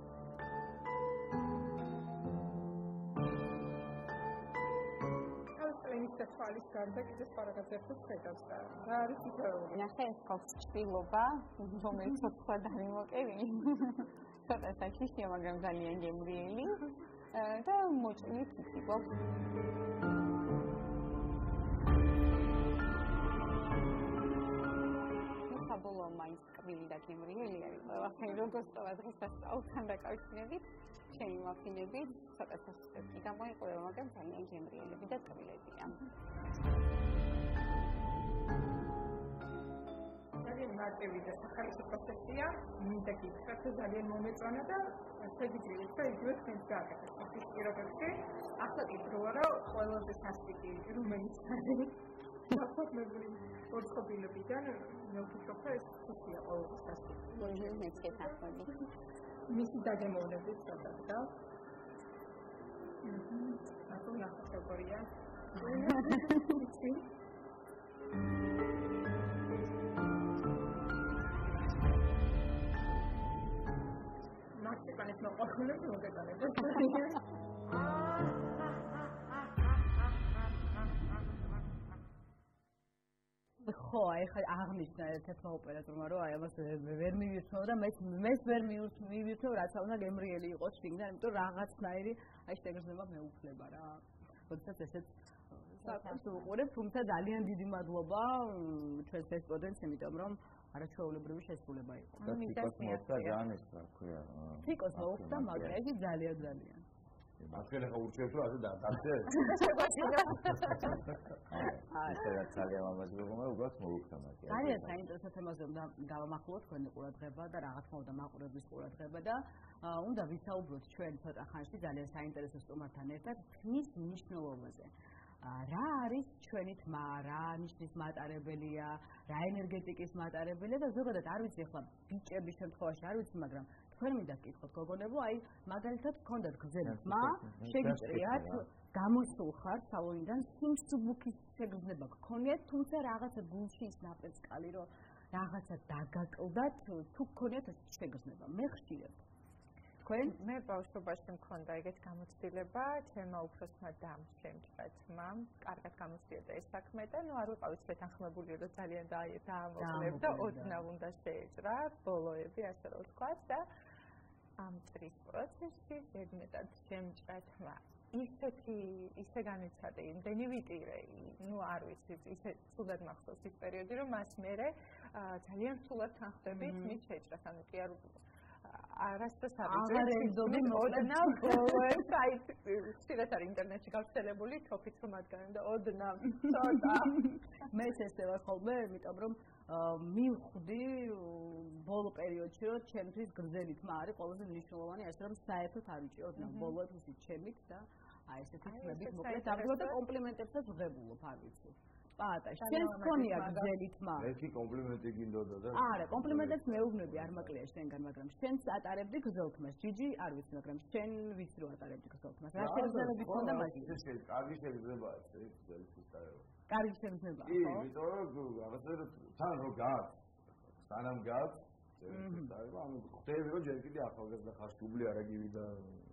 ეს თვალის გარდა კიდე სხვა რაღაცებს ხედავს და რა არის თითოეული? ნახე ეს ხალხს ჭრილობა, რომელიც სხვა დამიმოკევი. ცოტა საშიშია, მაგრამ ძალიან გემრიელი და მოჭრილი თითიბო. საბოლოო მაინც კბილი და გემრიელი არის ყველაფერი, როგორც ყველა დღესასწაულთან დაკავშირებით. ჩემი მაფინები ცოტა სასწრაფი გამოიყურება, მაგრამ ძალიან გემრიელები და კბილებია. ძალიან მარტივი და სახალხო პროცესია, მინდა გითხრათ, რომ ძალიან მომეწონა და შეგიძლიათ და იგივე თქვენს გააკეთეთ. ის პირობებში ახლა კი დროა, რომ ყველაზე სასტიკი რომელიც არის საფორმებული ორწყობილებიდან მოვფიქრობ, რომ ეს ხუთია ყველაზე სასტიკი. მოიჟენ მეცეთახმები. მისი დაგემოვნებით სადაა. აჰა. ახლა ნახოთ როგორია. მარციპანის მოყოლებს მოგეწონებოდა. ხო, აი ხა აღნიშნა ერთ-ერთმა ოპერატორმა, რომ აი ამას ვერ მივირთმევ და მე მეც ვერ მივირთმევ, რაც უნდა გემრიელი იყოს შიგნიდან, იმიტომ რომ რაღაცნაირი აი შეგრძნება მეუფლება რა. როდესაც ესეც საკუთს უყურებ, თუმცა ძალიან დიდი მადლობა ჩვენს ესპონდენტს, იმიტომ რომ არაჩვეულებრივი შესრულება იყო. და თიკოს მოხდა ძალიან ეს რა ქვია. თიკოს მოხდა, მაგრამ ეს ძალიან ძალიან. ახლა ხა ურჩევთ რომ ასე დაატარდე? აა, ეს ძალიან ლამაზი მოგონა, უბრალოდ მოგხსნა. ძალიან საინტერესო თემაზე უნდა გავამახვილოთ თქვენი ყურადღება და რა თქმა უნდა მაყურებლის ყურადღება და უნდა ვისაუბროთ ჩვენ ცოტა ხანში ძალიან საინტერესო სტუმართან ერთად ხმის მნიშვნელობაზე. რა არის ჩვენი თმა, რა ნიშნის მატარებელია, რა ენერგეტიკის მატარებელია და ზოგადად არ ვიცი ახლა ბიჭების შემთხვევაში არ ვიცი, მაგრამ თქვენ მინდა გკითხოთ გოგონებო, აი მაგალითად გქონდათ გრძელი თმა, შეგიჭრიათ, გამოსულ ხართ სალონიდან, სიმსუბუქის შეგრძნება გქონიათ, თუმცა რაღაცა გულში ის ნაპრეწკალი, რომ რაღაცა დაგაკლდათ, თუ გქონიათ ეს შეგრძნება, მე ხშირად თქვენ მე ბავშვობაში მქონდა ეგეთ გამოცდილება, ჩემმა უფროსმა დამ შემჭრა თმამ, კარგად გამოსდიოდა ეს საქმე და ნუ არ ვიყავით შეთანხმებული, რომ ძალიან დაამოკლებ და ოდნავ უნდა შეეჭრა ბოლოები, ასე რომ ვთქვათ და ამ წრის პროცესში ზედმეტად შემჭრა თმა. ისეთი ისე განიცადე, იმდენი ვიტირე, ნუ არ ვიცი, ისე ცუდად მახსოვს ის პერიოდი, რომ მას მერე ძალიან სულად თანხდებით მის შეჭრას, ანუ კი არ არასდროს არ ვიცი ოდნავ ბოლოებს აი ხშირად არის ინტერნეტში გავრცელებული თოფით რომ ადგან და ოდნავ ცოტა მე ესევა ხოლმე იმიტომ რომ მივხვდი ბოლო პერიოდში რომ ჩემთვის გრძელი თმა არის ყველაზე მნიშვნელოვანი ასე რომ საერთოდ არ ვიცი ოდნავ ბოლოებს ისე ჩემით და აი ესეთი თმებით მოკლედ ამბობ და კომპლიმენტებსაც ვღებულობ არ ვიცი პატა, შენ გქონია გრძელი თმა. ერთი კომპლიმენტი გინდოდა და არა, კომპლიმენტებს მეუბნები არ მაკლია შენგან, მაგრამ შენც ატარებდი გრძელ თმას. ჯიჯი არ ვიცი, მაგრამ შენ ვიცი რომ ატარებდი გრძელ თმას. რა შეგრძნებები ქონდა მაშინ? კარგი შეგრძნებაა, ეს გრძელი თმაა. კარგი შეგრძნებაა, ხო? კი, იმიტომ რომ რაღაცა თან რო გაც, სანამ გაც, ანუ ხდები რომ ჯერ კიდე ახალგაზრდა ხარ, შუბლი არაგივი და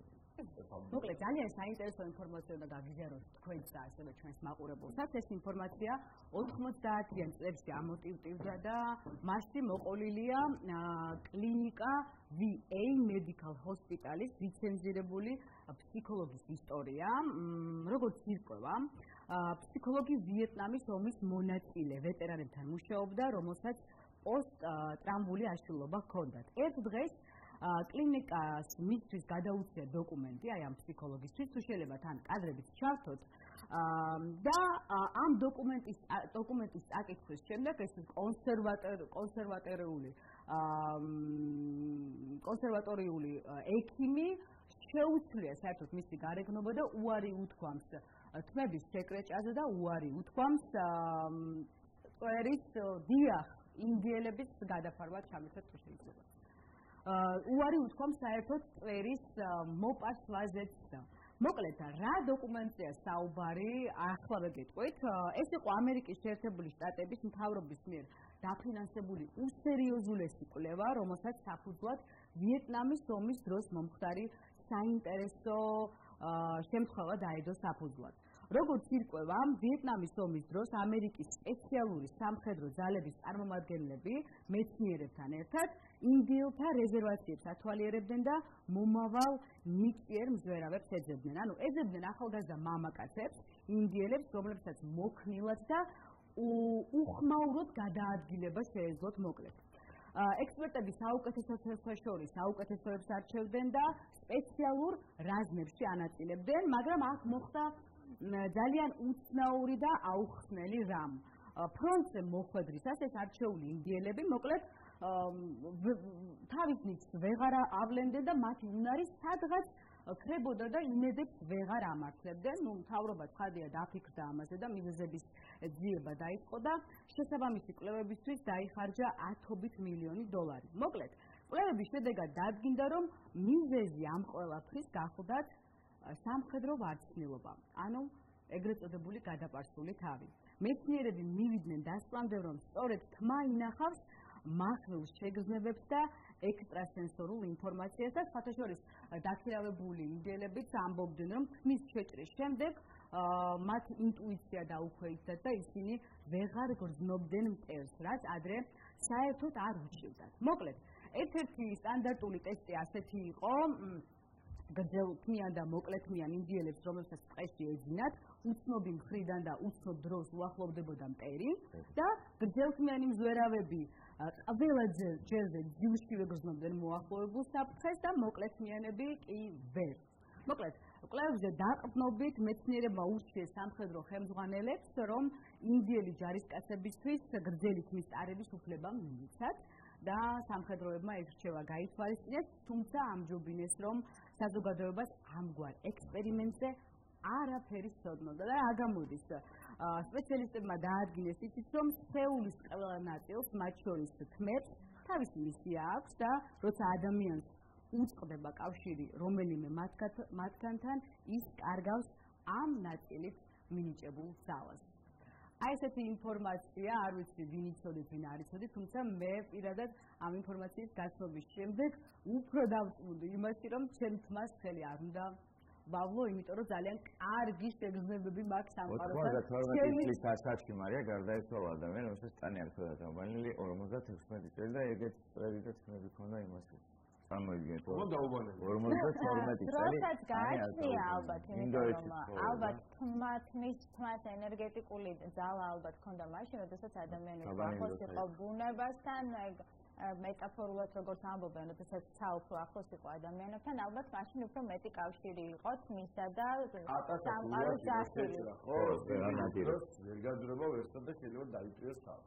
მოკლედ ძალიან საინტერესო ინფორმაცია უნდა გაგიზიაროთ თქვენს და ასევე ჩვენს მაყურებელსაც. ეს ინფორმაცია ოთხმოცდაათიან წლებში ამოტივტივდა და მასში მოყოლილია კლინიკა ვი ეი Medical Hospital-ის ლიცენზირებული ფსიქოლოგის ისტორია. როგორც ირკვევა, ფსიქოლოგი ვიეტნამის ომის მონაწილე ვეტერანებთან მუშაობდა, რომელსაც პოსტ-ტრაუმული აშლილობა ჰქონდათ. ერთ დღეს კლინიკას მისთვის გადაუცია დოკუმენტი, აი ამ ფსიქოლოგისთვის, თუ შეიძლება თან კადრებით ჩავთოთ და ამ დოკუმენტის დოკუმენტის აკითხვის შემდეგ ეს კონსერვატორი კონსერვატორიული კონსერვატორიული ექიმი შეუძლია საერთოდ მისი გარეგნობა და უარი უთქვამს თმების სეკრეჭაზე და უარი უთქვამს წერის დიახ ინდიელების გადაფარვა ჩამეცეთ თუ შეიძლება უარი უთქვამს საერთოდ წერის მოპასვლაზეც და მოკლედ რა დოკუმენტია საუბარი ახლა ვეკითხეთ ეს იყო ამერიკის შეერთებული შტატების მთავრობის მიერ დაფინანსებული უსერიოზულესი კვლევა რომელსაც საფუძვლად ვიეტნამის ომის დროს მომხდარი საინტერესო შემთხვევა დაედო საფუძვლად როგორც ირკვევა, ვიეტნამის ომის დროს ამერიკის სპეციალური სამხედრო ძალების წარმომადგენლები მეცნიერებთან ერთად ინდიელთა რეზერვაციებს ათვალიერებდნენ და მომავალ ნიჭიერ მზვერავებს ეძებდნენ. ანუ ეძებდნენ ახალგაზრდა მამაკაცებს, ინდიელებს, რომლებსაც მოქნილად და უხმაუროდ გადაადგილება შეეძლოთ მოკლედ. ექსპერტები საუკეთესოებსა შორის საუკეთესოებს არჩევდნენ და სპეციალურ რაზმებში ანაწილებდნენ, მაგრამ აქ მოხდა ძალიან უცნაური და აუხსნელი რამ. ფრონტზე მოხვედრისას ეს არჩეული ინდიელები მოკლედ თავის ნიჭს ვეღარ ავლენდნენ და მათი უნარი სადღაც ქრებოდა და იმედებს ვეღარ ამართლებდნენ. ნუ მთავრობა ცხადია დაფიქრდა ამაზე და მიზეზების ძიება დაიწყო და შესაბამისი კვლევებისთვის დაიხარჯა ათობით მილიონი დოლარი. მოკლედ, კვლევების შედეგად დადგინდა, რომ მიზეზი ამ ყველაფრის გახლდათ სამხედრო ვარცხნილობა, ანუ ეგრეთ წოდებული გადაპარსული თავი. მეცნიერები მივიდნენ დასკვნამდე, რომ სწორედ თმა ინახავს მახვილ შეგრძნებებს და ექსტრასენსორულ ინფორმაციას და სხვათაშორის დაქირავებული ინდიელებიც ამბობდნენ, რომ თმის შეჭრის შემდეგ მათ ინტუიცია დაუქვეითდათ და ისინი ვეღარ გრძნობდნენ მტერს, რაც ადრე საერთოდ არ უჩივდათ. მოკლედ, ერთ-ერთი სტანდარტული ტესტი ასეთი იყო, გრძელთმიან და მოკლეთმიან ინდიელებს, რომლებსაც ტყეში ეძინათ, უცნობი მხრიდან და უცნობ დროს უახლოვდებოდა მტერი და გრძელთმიანი მზვერავები ყველა ჯერზე ძილშივე გრძნობდნენ მოახლოებულ საფრთხეს და მოკლეთმიანები კი ვერ. მოკლედ, კვლევებზე დაყრდნობით მეცნიერებმა ურჩიეს სამხედრო ხელმძღვანელებს, რომ ინდიელი ჯარისკაცებისთვის გრძელი ქმრის ტარების უფლება მიიცათ და სამხედროებმა ეს რჩევა გაითვალისწინეს, თუმცა ამჯობინეს, რომ საზოგადოებას ამგვარ ექსპერიმენტზე არაფერი სცოდნოდა და რა გამოდის? სპეციალისტებმა დაადგინეს ისიც, რომ სხეულის ყველა ნაწილს, მათ შორის თმებს, თავისი მისია აქვს და როცა ადამიანს უწყდება კავშირი რომელიმე მათგანთან, ის კარგავს ამ ნაწილით მინიჭებულ ძალას. აი ესეთი ინფორმაცია, არ ვიცი ვინ იცოდით, ვინ არ იცოდით, თუმცა მე პირადად ამ ინფორმაციის გაცნობის შემდეგ უფრო დავწუნდი იმაში, რომ ჩემ თმას ხელი არ უნდა ბავლო, იმიტომ რომ ძალიან კარგი შეგრძნებები მაქვს სამყაროსთან. ოთხმოცდათორმეტი წლის ასაკში მარია გარდაეცვალა ადამიანი, რომელსაც ტანი არ ხვდა დაუბანილი ორმოცდათექვსმეტი წელი და ეგეც პრეზიდენტ ხმები ქონდა იმასე. წარმოიდგინეთ. ორმოცდათორმეტი წელი. დროსაც გააჩნია ალბათ, იმიტომ რომ ალბათ თმათმის თმას ენერგეტიკული ძალა ალბათ ქონდა მაშინ, როდესაც ადამიანის ახლოს იყო ბუნებასთან, მეტაფორულად როგორც ამბობენ, როდესაც საუფლო ახლოს იყო ადამიანებთან, ალბათ მაშინ უფრო მეტი კავშირი იყო თმისა და სამყაროს დასახელების. ხო, ვერ გაძრება ვერსად და შეიძლება დაიწვიოს თავი.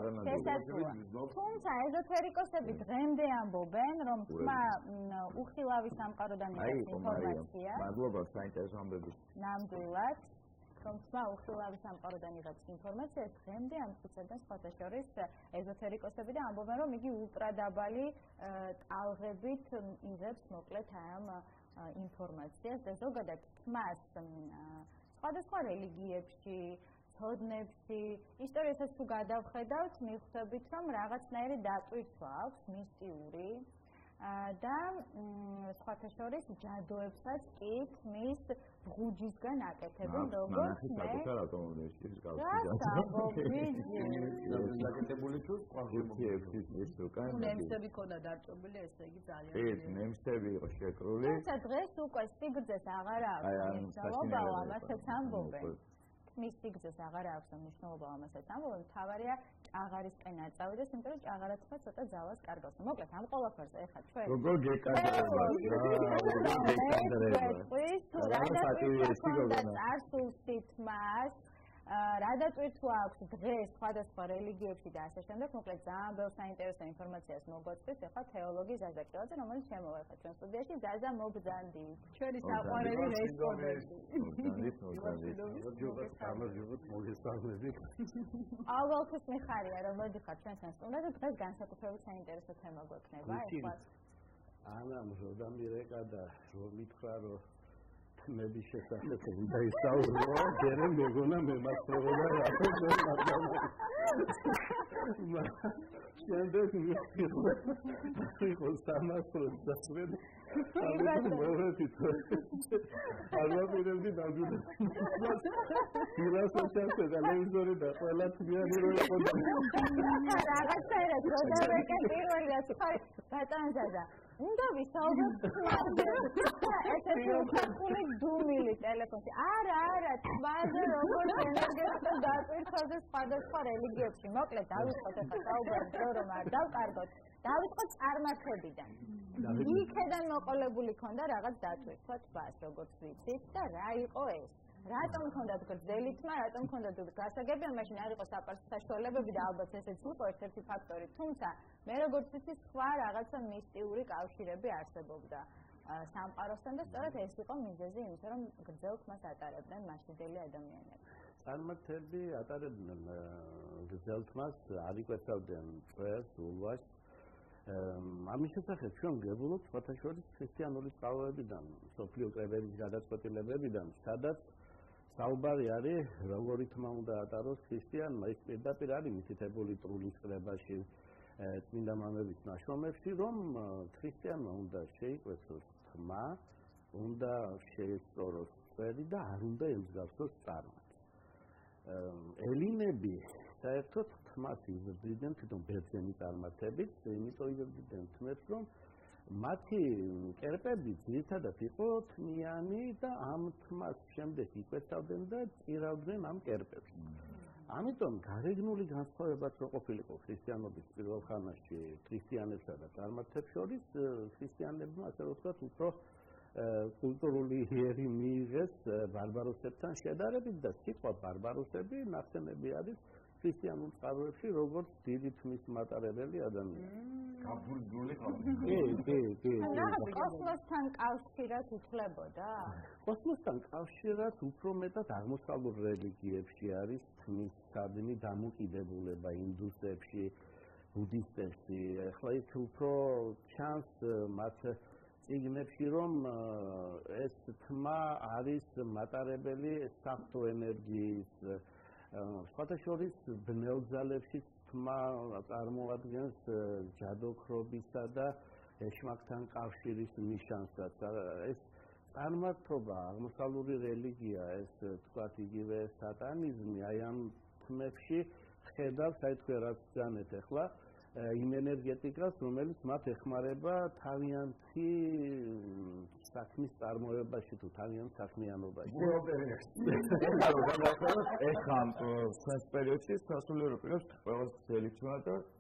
თუმცა ეზოთერიკოსები დღემდე ამბობენ, რომ თმა უხილავი სამყაროდან იღებს ინფორმაციას. მადლობა საინტერესო ამბების. ნამდვილად, რომ თმა უხილავი სამყაროდან იღებს ინფორმაციას, დღემდე ამტკიცებენ სხვათა შორის ეზოთერიკოსები და ამბობენ, რომ იგი ულტრადაბალი ტალღებით იღებს მოკლედ ამ ინფორმაციას და ზოგადად თმას სხვადასხვა რელიგიებში ცოდნებში, ისტორიასაც თუ გადავხედავთ, მივხვდებით, რომ რაღაცნაირი დატვირთვა აქვს მისტიური და სხვათა შორის ჯადოებსაც კი თმის ბღუჯისგან აკეთებენ, როგორც მე. გაკეთებული თუ ნემსები ქონდა დარწმუნებული, ესე იგი ძალიან. ეს ნემსები იყო შეკრული. თუმცა დღეს უკვე სიგრძეს აღარ აქვს მნიშვნელობა, ამასაც ამბობენ. მის სიგრძეს აღარ აქვს მნიშვნელობა, ამასაც ამბობენ, თავარია ჭაღარისკენ არ წავიდეს, იმიტომ რომ ჭაღარაცმა ცოტა ძალას კარგავს. მოკლედ ამ ყველაფერზე ეხლა ჩვენ როგორ გეკადრება? არ სულს თმას რა დატვირთვა აქვს დღეს სხვადასხვა რელიგიებში და ასე შემდეგ, მოკლედ ძალიან ბევრ საინტერესო ინფორმაციას მოგვაწვდის ეხლა თეოლოგი ზაზა კილაძე, რომელიც შემოვა ეხლა ჩვენ სტუდიაში. ზაზა, მოგზანდი. ჩვენი საყვარელი რესპონდენტი. ალბათ მიხარია რომ მოდიხარ ჩვენთან სტუდიაში, დღეს განსაკუთრებით საინტერესო თემა გვექნება ეხლა. ანა მზოდამირეკა და რომ მითხრა რომ თმების შესახებ უნდა ისაუბრო, ჯერ მეგონა მემასწრებოდა რატომ ვერ მაგალითად. შემდეგ მიხო სამასრო დასვენ. ალბათ მოვედი. ალბათ მე დავდივარ. ფილოსოფია და ლევიზორი და ყველა თმიანი რო იყო. რაღაცა რა დაგეკე პირველი ასე ხარ ბატონ ზაზა. უნდა ვისაუბროთ თმაზე. ესეთი უკრული დუმილი ტელეფონში. არა, არა, თმაზე როგორც ენერგეტიკა დატვირთვაზე სხვადასხვა რელიგიებში. მოკლედ დავიწყოთ ახლა საუბარი, რომ არ დავკარგოთ. დავიწყოთ წარმართებიდან. იქიდან მოყოლებული ქონდა რაღაც დატვირთვა თმას, როგორც ვიცით და რა იყო ეს? რატომ ქონდათ გრძელი თმა, რატომ ქონდათ გასაგებია, მაშინ არ იყო საპარსო საშუალებები და ალბათ ესეც იყო ერთ-ერთი ფაქტორი. თუმცა მე როგორც ვიცი, სხვა რაღაცა მისტიური კავშირები არსებობდა სამყაროსთან და სწორედ ეს იყო მიზეზი იმისა, რომ გრძელ თმას ატარებდნენ მასშტაბელი ადამიანები. წარმართები ატარებდნენ გრძელ თმას, არ იკვეცავდნენ წვერს, ულვაშს. ამის შესახებ ჩვენ გებულობთ სხვათა შორის ქრისტიანული წყაროებიდან, სოფლიო კრებების გადაწყვეტილებებიდან, სადაც საუბარი არის, როგორი თმა უნდა ატაროს ქრისტიანმა, ის პირდაპირ არის მითითებული ტრულის კრებაში, წმინდა მამების ნაშრომებში, რომ ქრისტიანმა უნდა შეიკვეცოს თმა, უნდა შეესწოროს წვერი და არ უნდა ემსგავსოს წარმატს. ელინები საერთოდ თმას იზრდებიან თვითონ ბერძენი წარმართებით, იმიტომ იზრდებიან თმებს, რომ მათი კერპები ძირითადად იყო თმიანი და ამ თმას შემდეგ იკვეცავდნენ და წირავდნენ ამ კერპებს. ამიტომ გარეგნული განსხვავებაც რო ყოფილიყო ქრისტიანობის პირველ ხანაში ქრისტიანებსა და წარმართებს შორის, ქრისტიანებმა ასე რომ ვთქვათ, უფრო კულტურული იერი მიიღეს ბარბაროსებთან შედარებით და სიტყვა ბარბაროსები ნახსენები არის ქრისტიანულ წყაროებში როგორც დიდი თმის მატარებელი ადამიანები. გაბურჯული კი, კი, კი. კოსმოსთან კავშირად უთვლებოდა? კოსმოსთან კავშირად უფრო მეტად აღმოსავლურ რელიგიებში არის თმის სადმი დამოკიდებულება ინდუსებში, ბუდისტებში. ახლა იქ უფრო ჩანს მათ წიგნებში რომ ეს თმა არის მატარებელი საფრთხო ენერგიის სხვათა შორის ბნელძალებში თმა წარმოადგენს ჯადოქრობისა და ეშმაკთან კავშირის ნიშანსაც. ეს წარმართობა აღმოსავლური რელიგია, ეს თქვათ იგივე სატანიზმი აი ამ თმებში ხედავს აი თქვენ რაც განეთ ახლა იმ ენერგეტიკას, რომელიც მათ ეხმარება თავიანთი საქმის წარმოებაში თუ თავიანთ საქმიანობაში. ეხლა ეს პერიოდში სასულიერო პირებს ყველაზე ძელი თქმა და